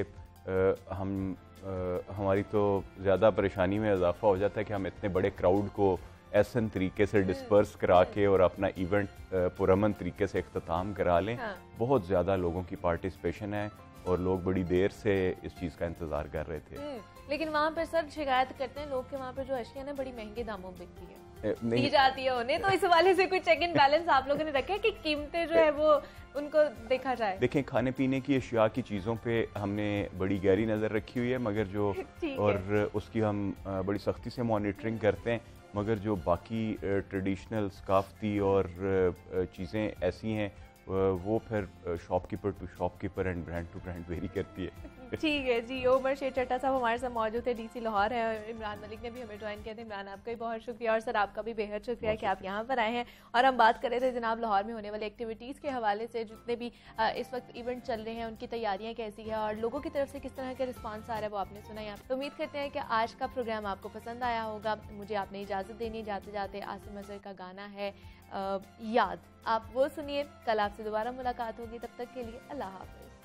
हम आ, हमारी तो ज़्यादा परेशानी में इजाफा हो जाता है कि हम इतने बड़े क्राउड को एहसन तरीके से डिस्पर्स करा के और अपना इवेंट पुरअमन तरीके से इख्तिताम करा लें। हाँ। बहुत ज़्यादा लोगों की पार्टिसिपेशन है और लोग बड़ी देर से इस चीज़ का इंतज़ार कर रहे थे। लेकिन वहाँ पर सर शिकायत करते हैं लोग कि वहाँ पर जो अशिया है बड़ी महंगे दामों में बिकती है, दी जाती है उन्हें। तो इस वाले से कोई चेक एंड बैलेंस आप लोगों ने रखा है कि कीमतें जो है वो उनको देखा जाए? देखें, खाने पीने की अशिया की चीज़ों पे हमने बड़ी गहरी नज़र रखी हुई है, मगर जो और उसकी हम बड़ी सख्ती से मॉनिटरिंग करते हैं, मगर जो बाकी ट्रेडिशनल सकाफती और चीज़ें ऐसी हैं वो फिर shopkeeper to shopkeeper and brand to brand vary करती है। ठीक है जी। उमर शेर चट्टा साहब हमारे साथ मौजूद है, डीसी लाहौर है, और इमरान मलिक ने भी हमें ज्वाइन किया था। इमरान आपका भी बहुत शुक्रिया और सर आपका भी बेहद शुक्रिया कि आप यहाँ पर आए हैं। और हम बात कर रहे थे जनाब लाहौर में होने वाले एक्टिविटीज़ के हवाले से, जितने भी इस वक्त इवेंट चल रहे हैं उनकी तैयारियाँ कैसी है और लोगों की तरफ से किस तरह का रिस्पॉन्स आ रहा है वो आपने सुना यहाँ। तो उम्मीद करते हैं कि आज का प्रोग्राम आपको पसंद आया होगा। मुझे आपने इजाज़त देनी, जाते जाते आसिम अजहर का गाना है आ, याद, आप वो सुनिए। कल आपसे दोबारा मुलाकात होगी, तब तक के लिए अल्लाह हाफ़िज़।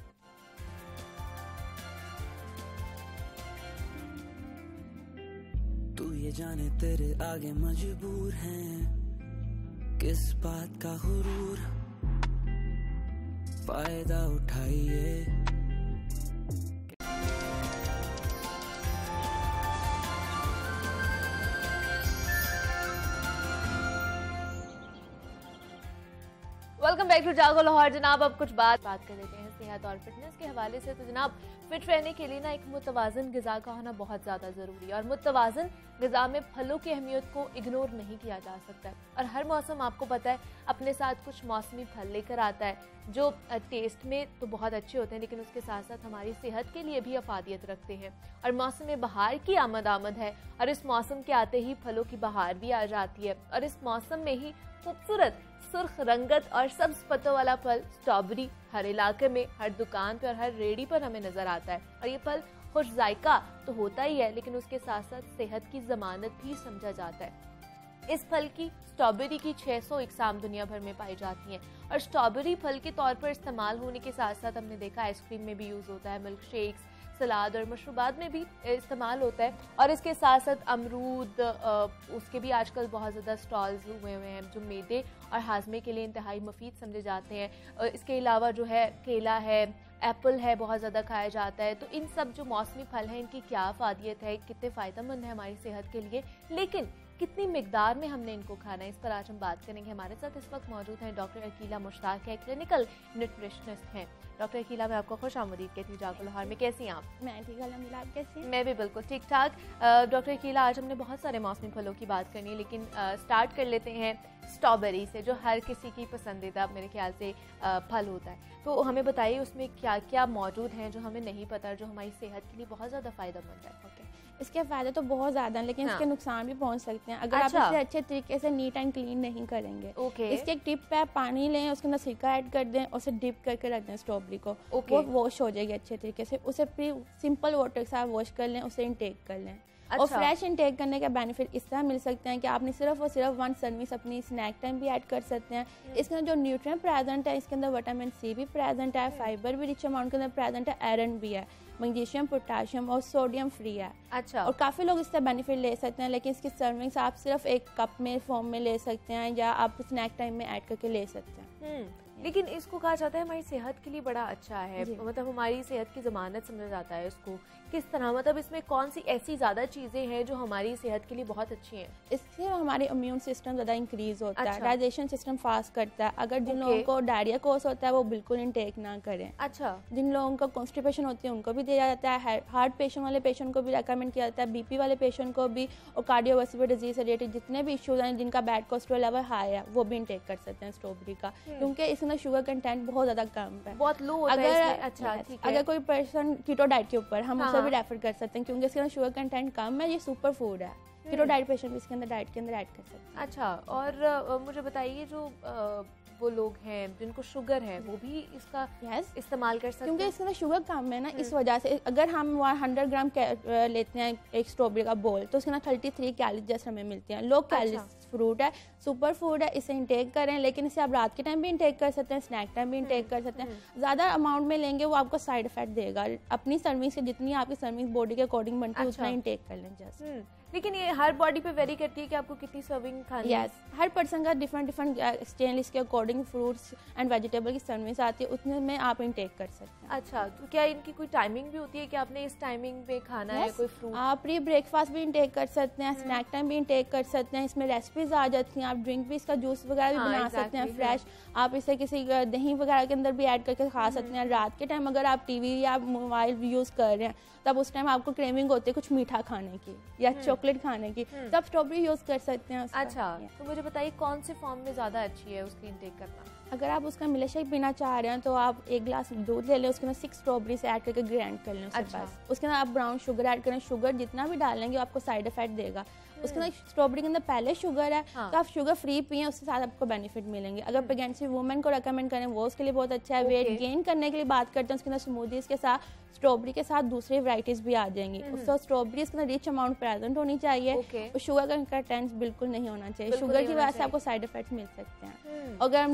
तू ये जाने तेरे आगे मजबूर हैं, किस बात का गुरूर फायदा उठाइए। वेलकम बैक टू जागो लाहौर। जनाब अब कुछ बात बात कर लेते हैं सेहत और फिटनेस के हवाले से। तो जनाब फिट रहने के लिए ना एक मुतवाज़न ग़िज़ा का होना बहुत ज़्यादा ज़रूरी है और मुतवाज़न ग़िज़ा में फलों की अहमियत को इग्नोर नहीं किया जा सकता। और हर मौसम आपको पता है अपने साथ कुछ मौसमी फल लेकर आता है जो टेस्ट में तो बहुत अच्छे होते हैं लेकिन उसके साथ साथ हमारी सेहत के लिए भी अफादियत रखते हैं। और मौसम बहार की आमद आमद है और इस मौसम के आते ही फलों की बहार भी आ जाती है। और इस मौसम में ही खूबसूरत सुर्ख रंगत और सब्ज पत्तों वाला फल स्ट्रॉबेरी हर इलाके में, हर दुकान पे और हर रेडी पर हमें नजर आता है। और ये फल खुश जायका तो होता ही है लेकिन उसके साथ साथ सेहत की जमानत भी समझा जाता है। इस फल की स्ट्रॉबेरी की छह सौ इकसाम दुनिया भर में पाई जाती हैं और स्ट्रॉबेरी फल के तौर पर इस्तेमाल होने के साथ साथ हमने देखा आइसक्रीम में भी यूज होता है, मिल्क शेक्स, सलाद और मशरूबात में भी इस्तेमाल होता है। और इसके साथ साथ अमरूद, उसके भी आजकल बहुत ज़्यादा स्टॉल्स हुए हुए हैं जो मैदे और हाजमे के लिए इंतहाई मुफीद समझे जाते हैं। इसके अलावा जो है केला है, एप्पल है, बहुत ज़्यादा खाया जाता है। तो इन सब जो मौसमी फल हैं इनकी क्या अफादियत है, कितने फ़ायदेमंद है हमारी सेहत के लिए, लेकिन कितनी मिकदार में हमने इनको खाना है, इस पर आज हम बात करेंगे। हमारे साथ इस वक्त मौजूद हैं डॉक्टर अकीला मुश्ताक है, क्लिनिकल न्यूट्रिशनिस्ट हैं। डॉक्टर अकीला, मैं आपको खुश आमदीद कहती हूँ जागो लाहौर में। कैसी हैं आप? मैं ठीक, अल्हम्दुलिल्लाह। आप कैसी हैं? मैं भी बिल्कुल ठीक ठाक। डॉक्टर अकीला, आज हमने बहुत सारे मौसमी फलों की बात करनी है लेकिन स्टार्ट कर लेते हैं स्ट्रॉबेरी से जो हर किसी की पसंदीदा मेरे ख्याल से फल होता है। तो हमें बताइए उसमें क्या क्या मौजूद हैं जो हमें नहीं पता, जो हमारी सेहत के लिए बहुत ज़्यादा फ़ायदेमंद है। ओके, इसके फ़ायदे तो बहुत ज़्यादा हैं लेकिन हाँ। इसके नुकसान भी पहुंच सकते हैं अगर अच्छा। आप इसे अच्छे तरीके से नीट एंड क्लीन नहीं करेंगे। ओके। इसके एक टिप पे आप पानी लें, उसके अंदर सिरका ऐड कर दें और उसे डिप करके रख दें स्ट्रॉबेरी को। ओके। वो वॉश हो जाएगी अच्छे तरीके से। उसे फिर सिंपल वाटर के साथ वॉश कर लें, उसे इंटेक कर लें। अच्छा। और फ्रेश इंटेक करने के बेनिफिट इस तरह मिल सकते हैं कि आपने सिर्फ और सिर्फ वन सर्विस अपनी स्नैक टाइम भी ऐड कर सकते हैं। इसके अंदर जो न्यूट्रिएंट प्रेजेंट है, इसके अंदर विटामिन सी भी प्रेजेंट है, फाइबर भी रिच अमाउंट के अंदर प्रेजेंट है, आयरन भी है, मैग्नीशियम, पोटाशियम और सोडियम फ्री है। अच्छा। और काफ़ी लोग इससे बेनिफिट ले सकते हैं लेकिन इसकी सर्विंग्स आप सिर्फ एक कप में फॉर्म में ले सकते हैं या आप स्नैक टाइम में ऐड करके ले सकते हैं। लेकिन इसको कहा जाता है हमारी सेहत के लिए बड़ा अच्छा है, मतलब हमारी सेहत की ज़मानत समझा जाता है इसको। किस तरह, मतलब इसमें कौन सी ऐसी ज़्यादा चीज़ें हैं जो हमारी सेहत के लिए बहुत अच्छी हैं? इससे हमारे इम्यून सिस्टम ज़्यादा इंक्रीज होता अच्छा। है, डाइजेशन सिस्टम फास्ट करता है। अगर जिन लोगों को डायरिया कोर्स होता है वो बिल्कुल इनटेक ना करें। अच्छा। जिन लोगों को कॉन्स्टिपेशन होती है उनको भी दिया जाता है, हार्ट पेशेंट वाले पेशेंट को भी रेकमेंड किया जाता है, बीपी वाले पेशेंट को भी, और कार्डियोवास्कुलर डिजीज से रिलेटेड जितने भी इश्यूज हैं जिनका बैड कोलेस्ट्रॉल लेवल हाई है वो भी इनटेक कर सकते हैं स्ट्रॉबेरी का, क्योंकि इसमें शुगर कंटेंट बहुत ज़्यादा कम है, बहुत लो होता है अगर इसमें। अच्छा, ठीक है। अगर कोई पर्सन कीटो डाइट के ऊपर, हम हाँ। उसे भी रेफर कर सकते हैं क्योंकि इसके अंदर शुगर कंटेंट कम है, ये सुपर फूड है। कीटो डाइट पेशेंट भी इसके अंदर डाइट के अंदर ऐड कर सकते हैं। अच्छा, और अ, मुझे बताइए जो अ, वो लोग हैं जिनको शुगर है वो भी इसका यस इस्तेमाल कर सकते क्योंकि हैं? इसके अंदर शुगर कम है ना, इस वजह से अगर हम हंड्रेड ग्राम लेते हैं एक स्ट्रॉबेरी का बोल तो उसके अंदर थर्टी थ्री कैलोरीज जैसे हमें मिलती हैं। लो कैलोरीज फ्रूट है, सुपर फूड है, इसे इंटेक करें, लेकिन इसे आप रात के टाइम भी इंटेक कर सकते हैं, स्नैक टाइम भी इंटेक कर सकते हैं। ज़्यादा अमाउंट में लेंगे वो आपको साइड इफेक्ट देगा। अपनी सर्विंग से जितनी आपकी सर्विंग बॉडी के अकॉर्डिंग बनती है अच्छा। उतना इंटेक कर लें जस्ट। लेकिन ये हर बॉडी पे वेरी करती है कि आपको कितनी सर्विंग खानी है? यस, हर पर्सन का डिफरेंट डिफरेंट स्टेनलेस के अकॉर्डिंग फ्रूट्स एंड वेजिटेबल की सर्विंग्स आती है, उतने में आप इंटेक कर सकते हैं। अच्छा, तो क्या इनकी कोई टाइमिंग भी होती है कि आपने इस टाइमिंग पे खाना है Yes, कोई फ्रूट? आप प्री ब्रेकफास्ट भी इंटेक कर सकते हैं, स्नैक टाइम भी इंटेक कर सकते हैं। इसमें रेसिपीज आ जाती हैं, आप ड्रिंक भी इसका जूस वगैरह भी हाँ, बना exactly, सकते हैं हाँ। फ्रेश। आप इसे किसी दही वगैरह के अंदर भी ऐड करके खा सकते हैं। रात के टाइम अगर आप टीवी या मोबाइल यूज कर रहे हैं तब उस टाइम आपको क्रेविंग होती है कुछ मीठा खाने की या चॉकलेट खाने की, तब स्ट्रॉबेरी यूज कर सकते हैं उसका। अच्छा, तो मुझे बताइए कौन से फॉर्म में ज्यादा अच्छी है उसकी इंटेक करना? अगर आप उसका मिल्क शेक पीना चाह रहे हैं तो आप एक गिलास दूध ले लें, उसके अंदर सिक्स स्ट्रॉबेरी से ऐड करके ग्राइंड कर लें उसके अच्छा। पास। उसके अंदर आप ब्राउन शुगर ऐड करें। शुगर जितना भी डालेंगे आपको साइड इफेक्ट देगा। उसके अंदर स्ट्रॉबेरी के अंदर पहले शुगर है, हाँ। तो आप शुगर फ्री पिए, उसके साथ आपको बेनिफिट मिलेंगे। अगर प्रेगनेंसी वुमेन को रेकमेंड करें वो उसके लिए बहुत अच्छा है। वेट गेन करने के लिए बात करते हैं, उसके अंदर स्मूदीज के साथ स्ट्रॉबेरी के साथ दूसरी वैरायटीज भी आ जाएंगी। उसको स्ट्रॉबेरी के अंदर रिच अमाउंट प्रेजेंट होनी चाहिए Okay. और शुगर का कंटेंट बिल्कुल नहीं होना चाहिए। बिल्कुल शुगर नहीं की होना वजह से चाहिए। आपको साइड इफेक्ट मिल सकते हैं। अगर हम ड्रिंक की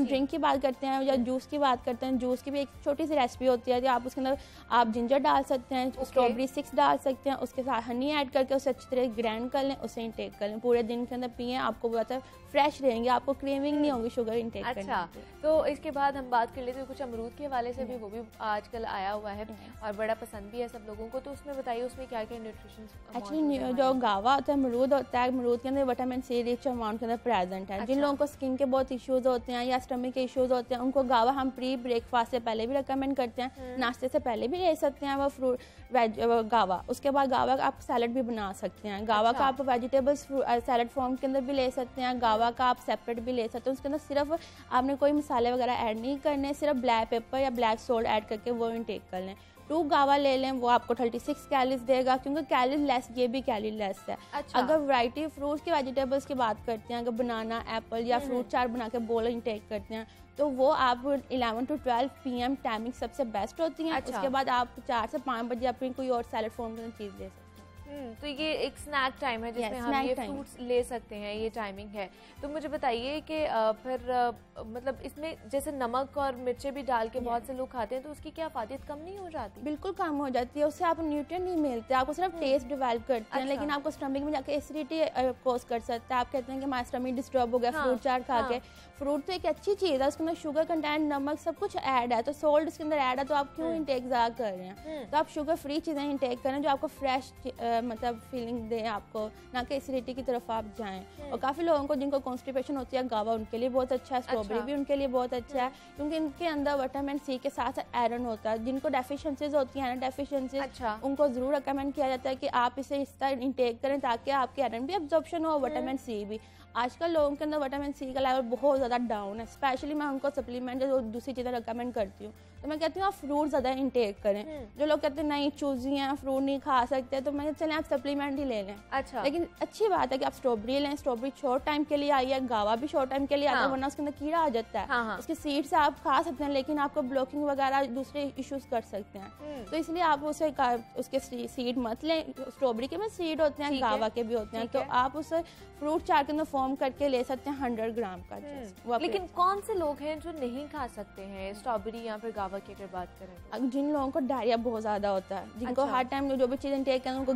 बात करते हैं या जूस की बात करते हैं, जूस की भी एक छोटी सी रेसिपी होती है, आप उसके अंदर आप जिंजर डाल सकते हैं, स्ट्रॉबेरी स्टिक्स डाल सकते हैं, उसके साथ हनी ऐड करके उसे अच्छी तरह ग्राइंड कर लें, उसे इंटेक कर लें, पूरे दिन के अंदर पिए, आपको बहुत फ्रेश रहेंगे, आपको क्रेविंग नहीं होगी शुगर इंटेक करने की। अच्छा, तो इसके बाद हम बात कर लेते हैं कुछ अमरूद के हवाले से भी, वो भी आजकल आया हुआ है और बड़ा पसंद भी है सब लोगों को, तो उसमें बताइए उसमें क्या क्या न्यूट्रिशन। एक्चुअली जो गावा होता है, अमरूद होता है, अमरूद के अंदर विटामिन सी रिच अमाउंट के अंदर प्रेजेंट है। जिन लोगों को स्किन के बहुत इश्यूज होते हैं या स्टमक के इश्यूज होते हैं, उनको गावा हम प्री ब्रेकफास्ट से पहले भी रिकमेंड करते हैं, नाश्ते से पहले भी ले सकते हैं वो फ्रूट वेज गावा। उसके बाद गावा का आप सैलड भी बना सकते हैं, गावा का आप वेजिटेबल्स सैलड फॉर्म के अंदर भी ले सकते हैं, गावा का आप सेपरेट भी ले सकते हैं। उसके अंदर सिर्फ आपने कोई मसाले वगैरह ऐड नहीं करने, सिर्फ ब्लैक पेपर या ब्लैक सोल्ट ऐड करके वो इंटेक कर लें। टू गावा ले लें, वो आपको थर्टी सिक्स कैलोरीज देगा, क्योंकि कैलोरी लेस, ये भी कैलोरी लेस है। अच्छा। अगर वैरायटी फ्रूट्स की वेजिटेबल्स की बात करते हैं, अगर बनाना एप्पल या फ्रूट चाट बना के बोल इंटेक करते हैं, तो वो आप eleven to twelve P M timing सबसे बेस्ट होती है। अच्छा। उसके बाद आप चार से पाँच बजे अपनी कोई और सैलड फॉर्म की चीज़ ले सकते हैं। तो ये एक स्नैक टाइम है जिसमें yes, हम ये फ्रूट्स ले सकते हैं, ये टाइमिंग है। तो मुझे बताइए कि फिर मतलब इसमें जैसे नमक और मिर्चें भी डाल के yes. बहुत से लोग खाते हैं, तो उसकी क्या फायदे कम नहीं हो जाती? बिल्कुल कम हो जाती है, उससे आपको न्यूट्रिएंट नहीं मिलते, आपको सिर्फ टेस्ट डेवलप करते हैं। अच्छा। लेकिन आपको स्टमक में जाकर एसिडिटी कॉज कर सकता है। आप कहते हैं कि हमारा स्टमक डिस्टर्ब हो गया हाँ, फ्रूट चाट खा हाँ. के। फ्रूट तो एक अच्छी चीज़ है, उसके अंदर शुगर कंटेंट, नमक सब कुछ ऐड है, तो सोल्ट उसके अंदर ऐड है, तो आप क्यों इंटेक ज़्यादा कर रहे हैं? तो आप शुगर फ्री चीज़ें इंटेक करें जो आपको फ्रेश मतलब फीलिंग दें आपको, ना कि एसिडिटी की तरफ आप जाएं। और काफ़ी लोगों को जिनको कॉन्स्टिपेशन होती है, गावा उनके लिए बहुत अच्छा है, स्ट्रॉबेरी भी उनके लिए बहुत अच्छा है, क्योंकि इनके अंदर विटामिन सी के साथ आयरन होता है। जिनको डेफिशिएंसीज होती है ना डेफिशिएंसी अच्छा। उनको ज़रूर रिकमेंड किया जाता है कि आप इसे इस तरह इंटेक करें ताकि आपके आयरन भी एब्जॉर्प्शन हो, विटामिन सी भी। आजकल लोगों के अंदर विटामिन सी का लेवल बहुत ज़्यादा डाउन है, स्पेशली मैं उनको सप्लीमेंट जो दूसरी चीज़ें रिकमेंड करती हूँ, तो मैं कहती हूँ आप फ्रूट ज़्यादा इंटेक करें। जो लोग कहते हैं नहीं चूजी हैं, फ्रूट नहीं खा सकते, तो मैं चलें आप सप्लीमेंट ही ले लें। अच्छा। लेकिन अच्छी बात है कि आप स्ट्रॉबेरी लें, स्ट्रॉबेरी शॉर्ट टाइम के लिए आई है, गावा भी शॉर्ट टाइम के लिए आता है, वरना उसके अंदर कीड़ा आ जाता है। हाँ। उसके सीड से आप खा सकते हैं, लेकिन आपको ब्लॉकिंग वगैरह दूसरे इश्यूज कर सकते हैं, तो इसलिए आप उसे उसके सीड मत लें। स्ट्रॉबेरी के में सीड होते हैं, गावा के भी होते हैं, तो आप उसे फ्रूट चाट के अंदर फॉर्म करके ले सकते हैं हंड्रेड ग्राम का। लेकिन कौन से लोग हैं जो नहीं खा सकते हैं स्ट्रॉबेरी या फिर गावा की अगर बात करें? जिन लोगों को डायरिया बहुत ज्यादा होता है, जिनको अच्छा। हर टाइम जो भी चीजें टेक करें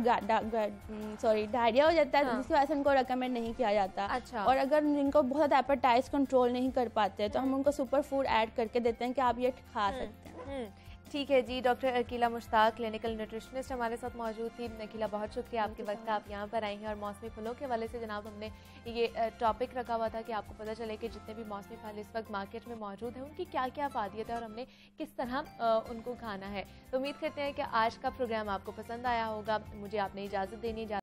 उनको सॉरी डायरिया हो जाता है, हाँ। जिसकी वजह से उनको रिकमेंड नहीं किया जाता। अच्छा। और अगर जिनको बहुत ज्यादा एपेटाइज कंट्रोल नहीं कर पाते, तो हम उनको सुपर फूड ऐड करके देते हैं कि आप ये खा सकते हैं। ठीक है जी। Doctor Aqeela Mushtaq clinical nutritionist हमारे साथ मौजूद थी। अकीला बहुत शुक्रिया आपके वक्त का, आप यहाँ पर आई हैं। और मौसमी फलों के हवाले से जनाब हमने ये टॉपिक रखा हुआ था कि आपको पता चले कि जितने भी मौसमी फल इस वक्त मार्केट में मौजूद हैं उनकी क्या क्या फायदियत है और हमने किस तरह उनको खाना है। तो उम्मीद करते हैं कि आज का प्रोग्राम आपको पसंद आया होगा। मुझे आपने इजाज़त देनी